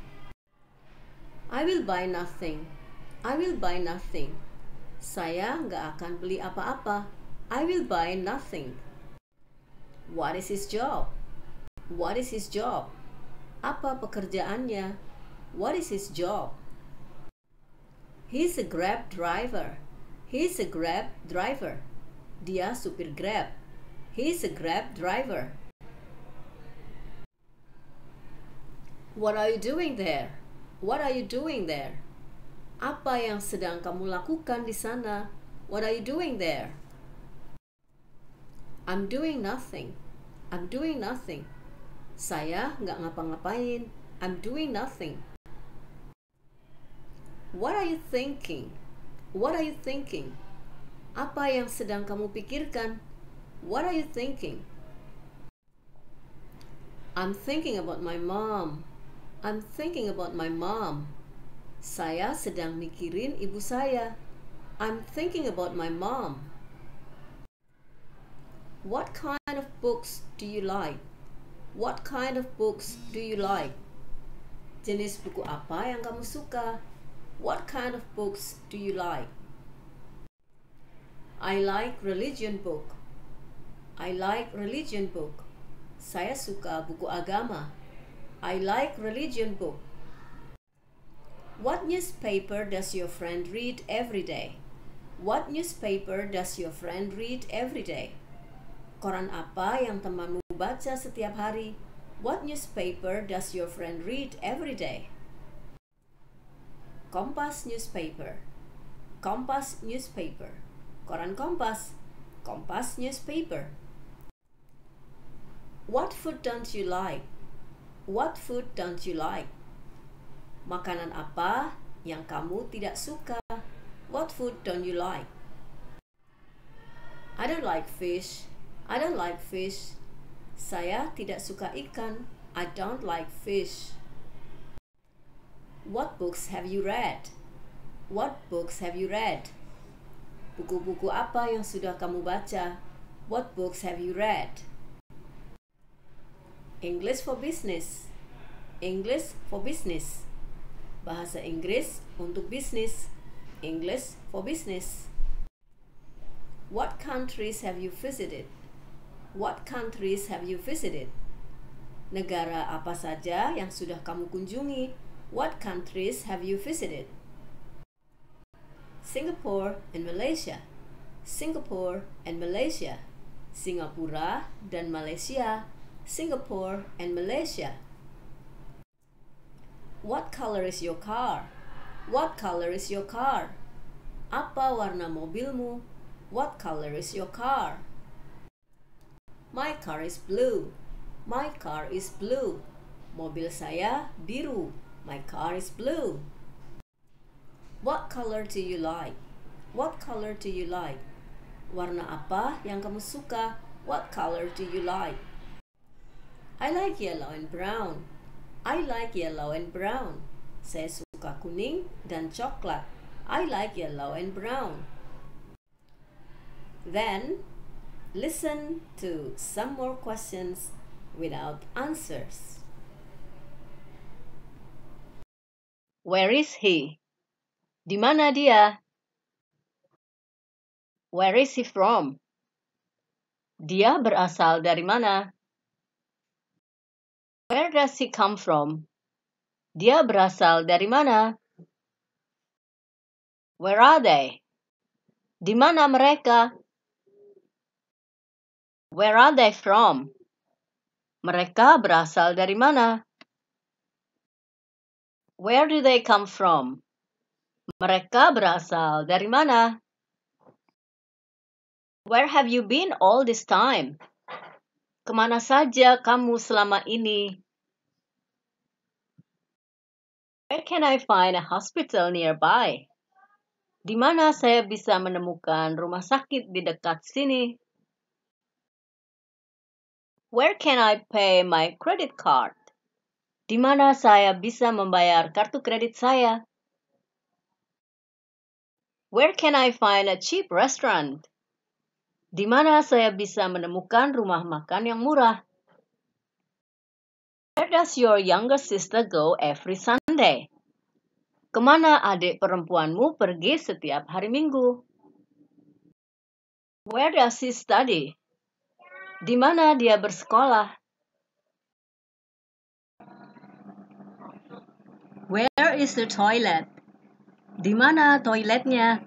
I will buy nothing. I will buy nothing. Saya nggak akan beli apa-apa. I will buy nothing. What is his job? What is his job? Apa pekerjaannya? What is his job? He's a Grab driver. He's a Grab driver. Dia supir Grab. He's a Grab driver. What are you doing there? What are you doing there? Apa yang sedang kamu lakukan di sana? What are you doing there? I'm doing nothing. I'm doing nothing. Saya nggak ngapa-ngapain. I'm doing nothing. What are you thinking? What are you thinking? Apa yang sedang kamu pikirkan? What are you thinking? I'm thinking about my mom. I'm thinking about my mom. Saya sedang mikirin ibu saya. I'm thinking about my mom. What kind of books do you like? What kind of books do you like? Jenis buku apa yang kamu suka? What kind of books do you like? I like religion book. I like religion book. Saya suka buku agama. I like religion book. What newspaper does your friend read every day? What newspaper does your friend read every day? Koran apa yang temanmu baca setiap hari? What newspaper does your friend read every day? Kompas newspaper. Kompas newspaper. Koran Kompas. Kompas newspaper. What food don't you like? What food don't you like? Makanan apa yang kamu tidak suka? What food don't you like? I don't like fish. I don't like fish. Saya tidak suka ikan. I don't like fish. What books have you read? What books have you read? Buku-buku apa yang sudah kamu baca? What books have you read? English for business. English for business. Bahasa Inggris untuk bisnis. English for business. What countries have you visited? What countries have you visited? Negara apa saja yang sudah kamu kunjungi? What countries have you visited? Singapore and Malaysia. Singapore and Malaysia. Singapura dan Malaysia. Singapore and Malaysia. What color is your car? What color is your car? Apa warna mobilmu? What color is your car? My car is blue. My car is blue. Mobil saya biru. My car is blue. What color do you like? What color do you like? Warna apa yang kamu suka? What color do you like? I like yellow and brown. I like yellow and brown. Saya suka kuning dan coklat. I like yellow and brown. Then, listen to some more questions without answers. Where is he? Di mana dia? Where is he from? Dia berasal dari mana? Where does he come from? Dia berasal dari mana? Where are they? Di mana mereka? Where are they from? Mereka berasal dari mana? Where do they come from? Mereka berasal dari mana? Where have you been all this time? Kemana saja kamu selama ini? Where can I find a hospital nearby? Di mana saya bisa menemukan rumah sakit di dekat sini? Where can I pay my credit card? Di mana saya bisa membayar kartu kredit saya? Where can I find a cheap restaurant? Di mana saya bisa menemukan rumah makan yang murah? Where does your younger sister go every Sunday? Kemana adik perempuanmu pergi setiap hari Minggu? Where does he study? Di mana dia bersekolah? Where is the toilet? Di mana toiletnya?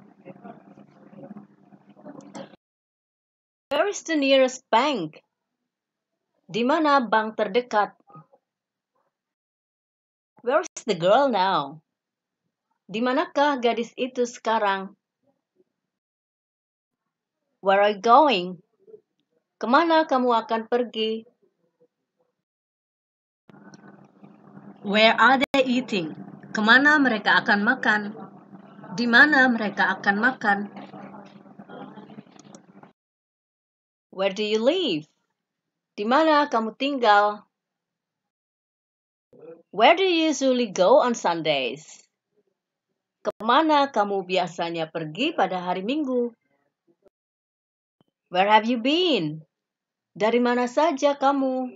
Where is the nearest bank? Di mana bank terdekat? Where is the girl now? Di manakah gadis itu sekarang? Where are you going? Kemana kamu akan pergi? Where are they eating? Kemana mereka akan makan? Di mana mereka akan makan? Where do you live? Di mana kamu tinggal? Where do you usually go on Sundays? Kemana kamu biasanya pergi pada hari Minggu? Where have you been? Dari mana saja kamu?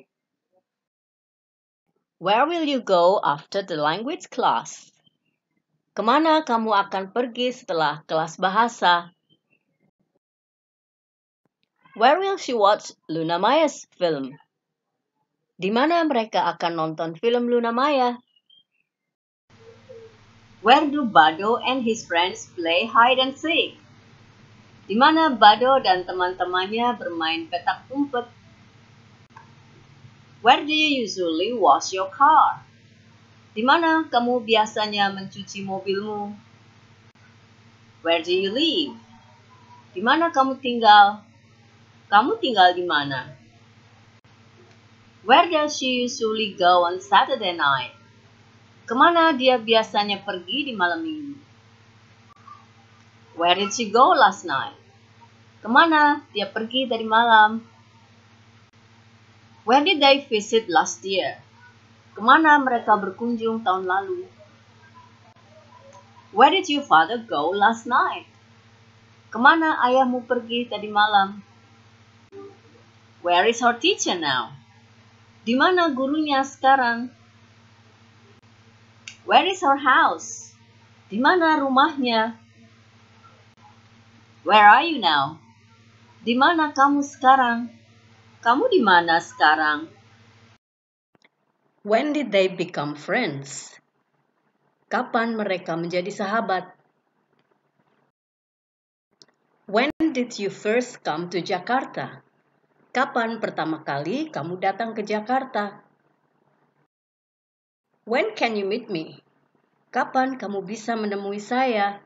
Where will you go after the language class? Kemana kamu akan pergi setelah kelas bahasa? Where will she watch Luna Maya's film? Di mana mereka akan nonton film Luna Maya? Where do Bado and his friends play hide and seek? Di mana Bado dan teman-temannya bermain petak umpet? Where do you usually wash your car? Di mana kamu biasanya mencuci mobilmu? Where do you live? Di mana kamu tinggal? Kamu tinggal di mana? Where does she usually go on Saturday night? Kemana dia biasanya pergi di malam minggu? Where did she go last night? Kemana dia pergi tadi malam? Where did they visit last year? Kemana mereka berkunjung tahun lalu? Where did your father go last night? Kemana ayahmu pergi tadi malam? Where is her teacher now? Di mana gurunya sekarang? Where is her house? Di mana rumahnya? Where are you now? Di mana kamu sekarang? Kamu di mana sekarang? When did they become friends? Kapan mereka menjadi sahabat? When did you first come to Jakarta? Kapan pertama kali kamu datang ke Jakarta? When can you meet me? Kapan kamu bisa menemui saya?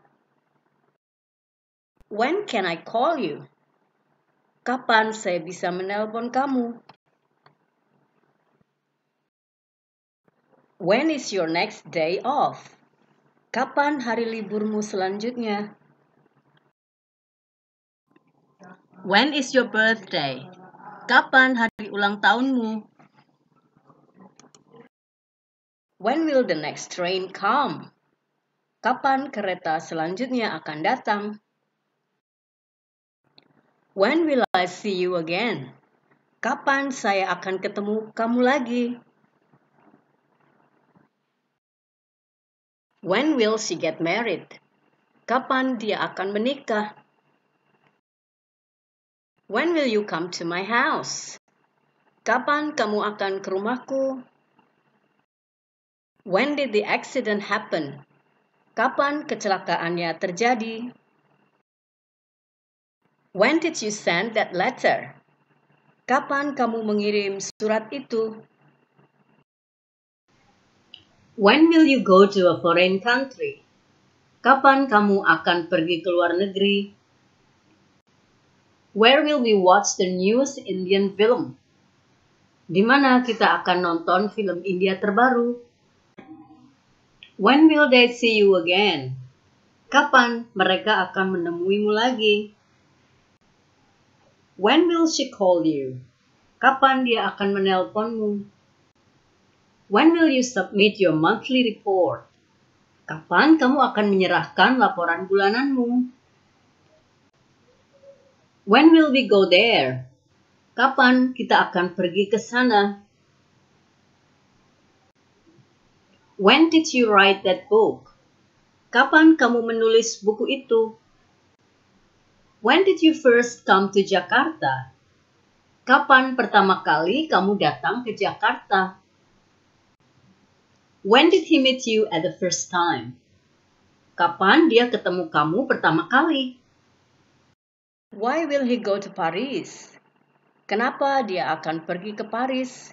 When can I call you? Kapan saya bisa menelpon kamu? When is your next day off? Kapan hari liburmu selanjutnya? When is your birthday? Kapan hari ulang tahunmu? When will the next train come? Kapan kereta selanjutnya akan datang? When will I see you again? Kapan saya akan ketemu kamu lagi? When will she get married? Kapan dia akan menikah? When will you come to my house? Kapan kamu akan ke rumahku? When did the accident happen? Kapan kecelakaannya terjadi? When did you send that letter? Kapan kamu mengirim surat itu? When will you go to a foreign country? Kapan kamu akan pergi ke luar negeri? Where will we watch the newest Indian film? Di mana kita akan nonton film India terbaru? When will they see you again? Kapan mereka akan menemuimu lagi? When will she call you? Kapan dia akan menelponmu? When will you submit your monthly report? Kapan kamu akan menyerahkan laporan bulananmu? When will we go there? Kapan kita akan pergi ke sana? When did you write that book? Kapan kamu menulis buku itu? When did you first come to Jakarta? Kapan pertama kali kamu datang ke Jakarta? When did he meet you at the first time? Kapan dia ketemu kamu pertama kali? Why will he go to Paris? Kenapa dia akan pergi ke Paris?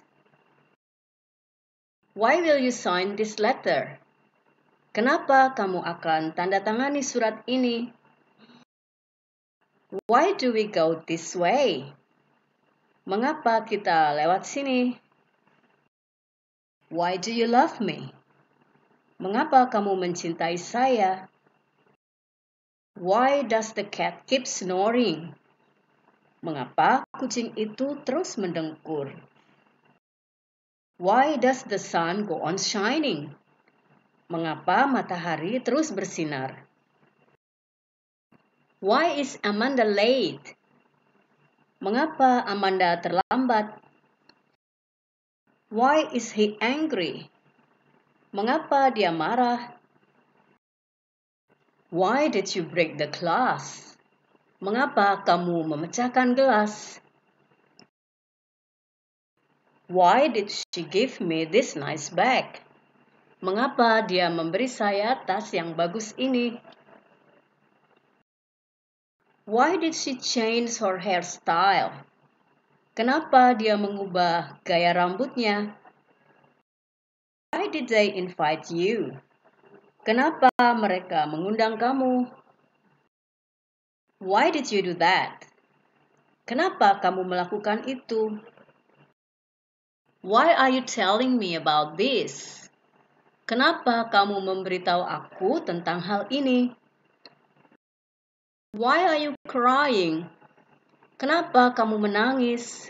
Why will you sign this letter? Kenapa kamu akan tanda tangani surat ini? Why do we go this way? Mengapa kita lewat sini? Why do you love me? Mengapa kamu mencintai saya? Why does the cat keep snoring? Mengapa kucing itu terus mendengkur? Why does the sun go on shining? Mengapa matahari terus bersinar? Why is Amanda late? Mengapa Amanda terlambat? Why is he angry? Mengapa dia marah? Why did you break the glass? Mengapa kamu memecahkan gelas? Why did she give me this nice bag? Mengapa dia memberi saya tas yang bagus ini? Why did she change her hairstyle? Kenapa dia mengubah gaya rambutnya? Why did they invite you? Kenapa mereka mengundang kamu? Why did you do that? Kenapa kamu melakukan itu? Why are you telling me about this? Kenapa kamu memberitahu aku tentang hal ini? Why are you crying? Kenapa kamu menangis?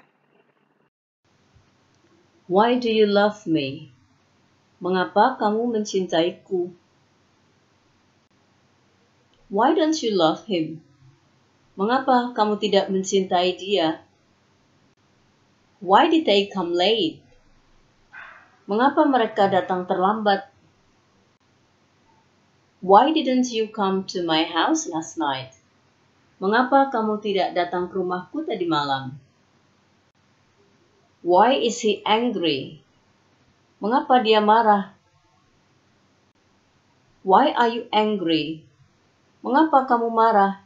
Why do you love me? Mengapa kamu mencintaiku? Why don't you love him? Mengapa kamu tidak mencintai dia? Why did they come late? Mengapa mereka datang terlambat? Why didn't you come to my house last night? Mengapa kamu tidak datang ke rumahku tadi malam? Why is he angry? Mengapa dia marah? Why are you angry? Mengapa kamu marah?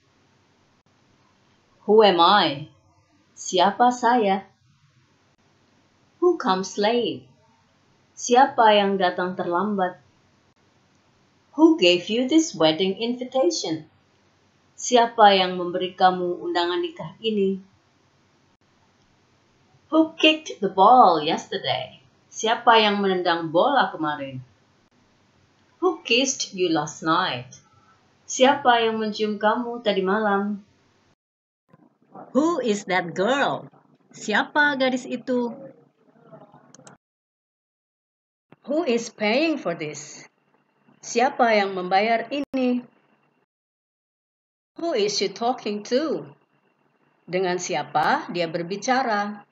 Who am I? Siapa saya? Who comes late? Siapa yang datang terlambat? Who gave you this wedding invitation? Siapa yang memberi kamu undangan nikah ini? Who kicked the ball yesterday? Siapa yang menendang bola kemarin? Who kissed you last night? Siapa yang mencium kamu tadi malam? Who is that girl? Siapa gadis itu? Who is paying for this? Siapa yang membayar ini? Who is she talking to? Dengan siapa dia berbicara?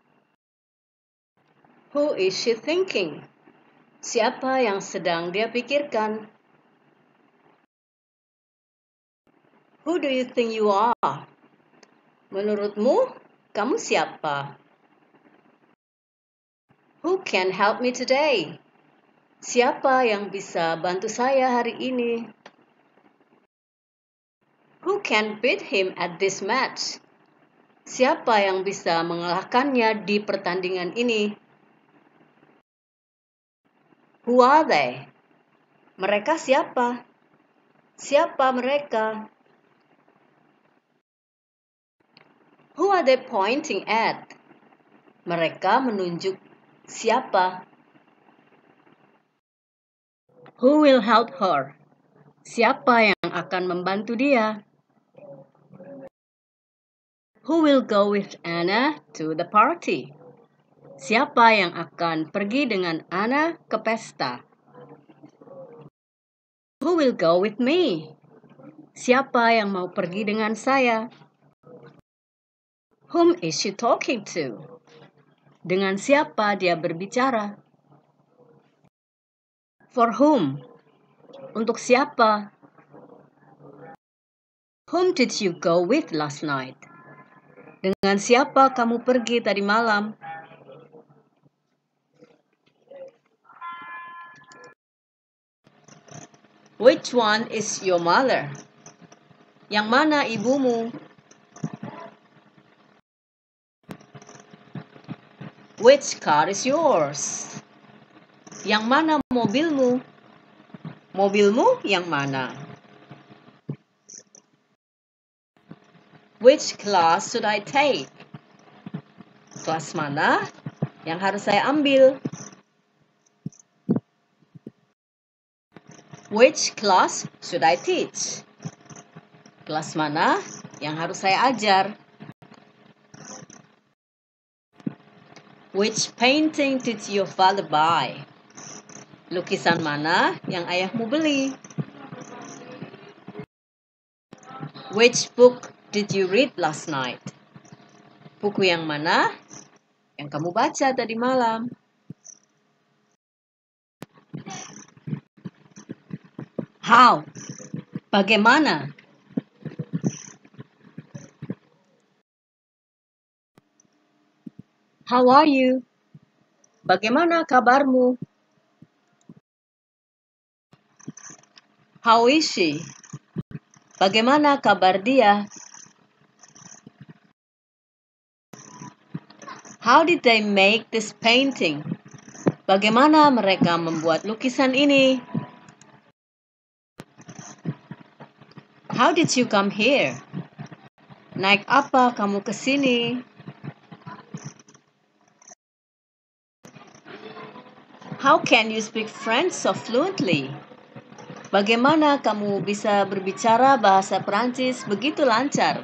Who is she thinking? Siapa yang sedang dia pikirkan? Who do you think you are? Menurutmu, kamu siapa? Who can help me today? Siapa yang bisa bantu saya hari ini? Who can beat him at this match? Siapa yang bisa mengalahkannya di pertandingan ini? Who are they? Mereka siapa? Siapa mereka? Who are they pointing at? Mereka menunjuk siapa? Who will help her? Siapa yang akan membantu dia? Who will go with Anna to the party? Siapa yang akan pergi dengan Anna ke pesta? Who will go with me? Siapa yang mau pergi dengan saya? Whom is she talking to? Dengan siapa dia berbicara? For whom? Untuk siapa? Whom did you go with last night? Dengan siapa kamu pergi tadi malam? Which one is your mother? Yang mana ibumu? Which car is yours? Yang mana mobilmu? Mobilmu yang mana? Which class should I take? Kelas mana yang harus saya ambil? Which class should I teach? Kelas mana yang harus saya ajar? Which painting did your father buy? Lukisan mana yang ayahmu beli? Which book did you read last night? Buku yang mana yang kamu baca tadi malam? How? Bagaimana? How are you? Bagaimana kabarmu? How is she? Bagaimana kabar dia? How did they make this painting? Bagaimana mereka membuat lukisan ini? How did you come here? Naik apa kamu ke sini? How can you speak French so fluently? Bagaimana kamu bisa berbicara bahasa Perancis begitu lancar?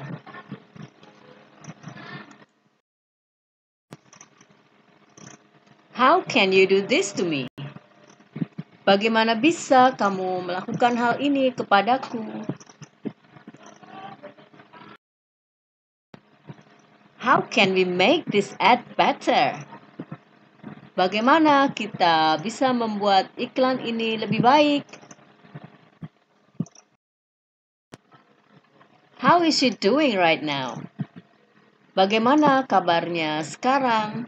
How can you do this to me? Bagaimana bisa kamu melakukan hal ini kepadaku? How can we make this ad better? Bagaimana kita bisa membuat iklan ini lebih baik? How is she doing right now? Bagaimana kabarnya sekarang?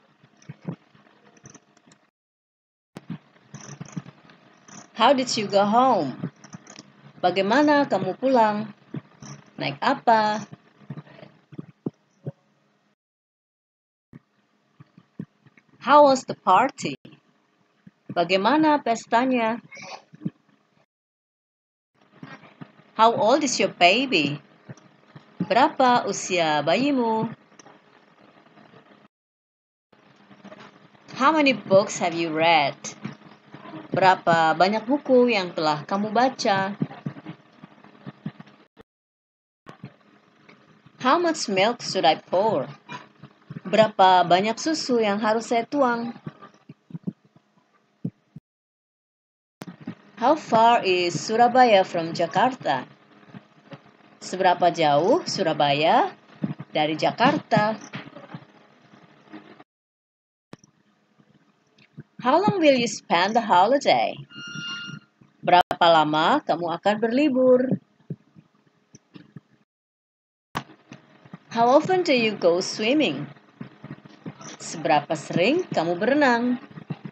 How did you go home? Bagaimana kamu pulang? Naik apa? How was the party? Bagaimana pestanya? How old is your baby? Berapa usia bayimu? How many books have you read? Berapa banyak buku yang telah kamu baca? How much milk should I pour? Berapa banyak susu yang harus saya tuang? How far is Surabaya from Jakarta? Seberapa jauh Surabaya dari Jakarta? How long will you spend the holiday? Berapa lama kamu akan berlibur? How often do you go swimming? Seberapa sering kamu berenang?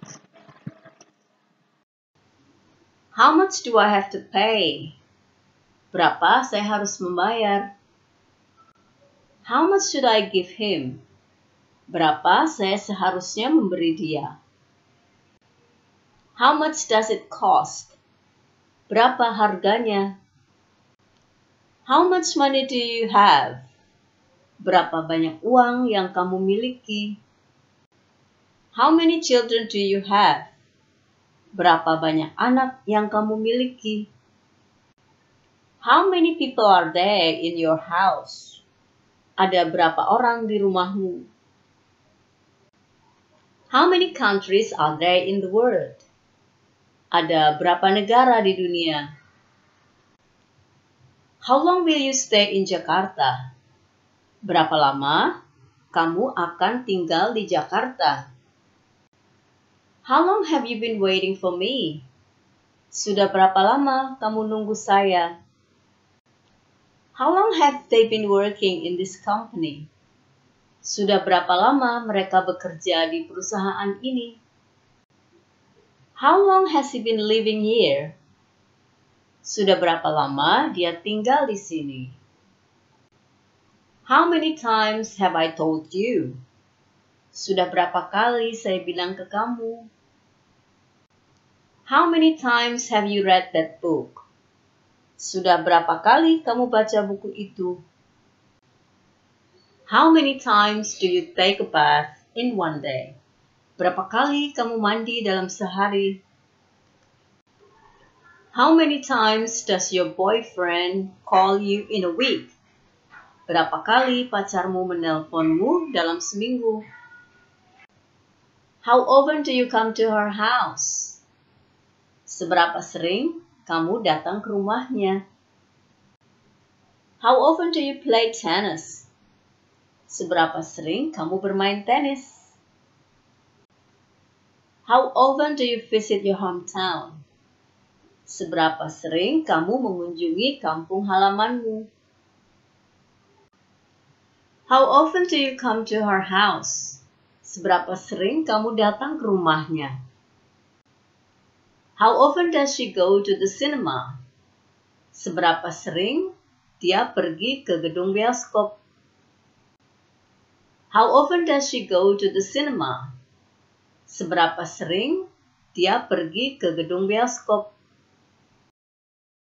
How much do I have to pay? Berapa saya harus membayar? How much should I give him? Berapa saya seharusnya memberi dia? How much does it cost? Berapa harganya? How much money do you have? Berapa banyak uang yang kamu miliki? How many children do you have? Berapa banyak anak yang kamu miliki? How many people are there in your house? Ada berapa orang di rumahmu? How many countries are there in the world? Ada berapa negara di dunia? How long will you stay in Jakarta? Berapa lama kamu akan tinggal di Jakarta? How long have you been waiting for me? Sudah berapa lama kamu nunggu saya? How long have they been working in this company? Sudah berapa lama mereka bekerja di perusahaan ini? How long has he been living here? Sudah berapa lama dia tinggal di sini? How many times have I told you? Sudah berapa kali saya bilang ke kamu? How many times have you read that book? Sudah berapa kali kamu baca buku itu? How many times do you take a bath in one day? Berapa kali kamu mandi dalam sehari? How many times does your boyfriend call you in a week? Berapa kali pacarmu menelponmu dalam seminggu? How often do you come to her house? Seberapa sering kamu datang ke rumahnya? How often do you play tennis? Seberapa sering kamu bermain tenis? How often do you visit your hometown? Seberapa sering kamu mengunjungi kampung halamanmu? How often do you come to her house? Seberapa sering kamu datang ke rumahnya? How often does she go to the cinema? Seberapa sering dia pergi ke gedung bioskop? How often does she go to the cinema? Seberapa sering dia pergi ke gedung bioskop?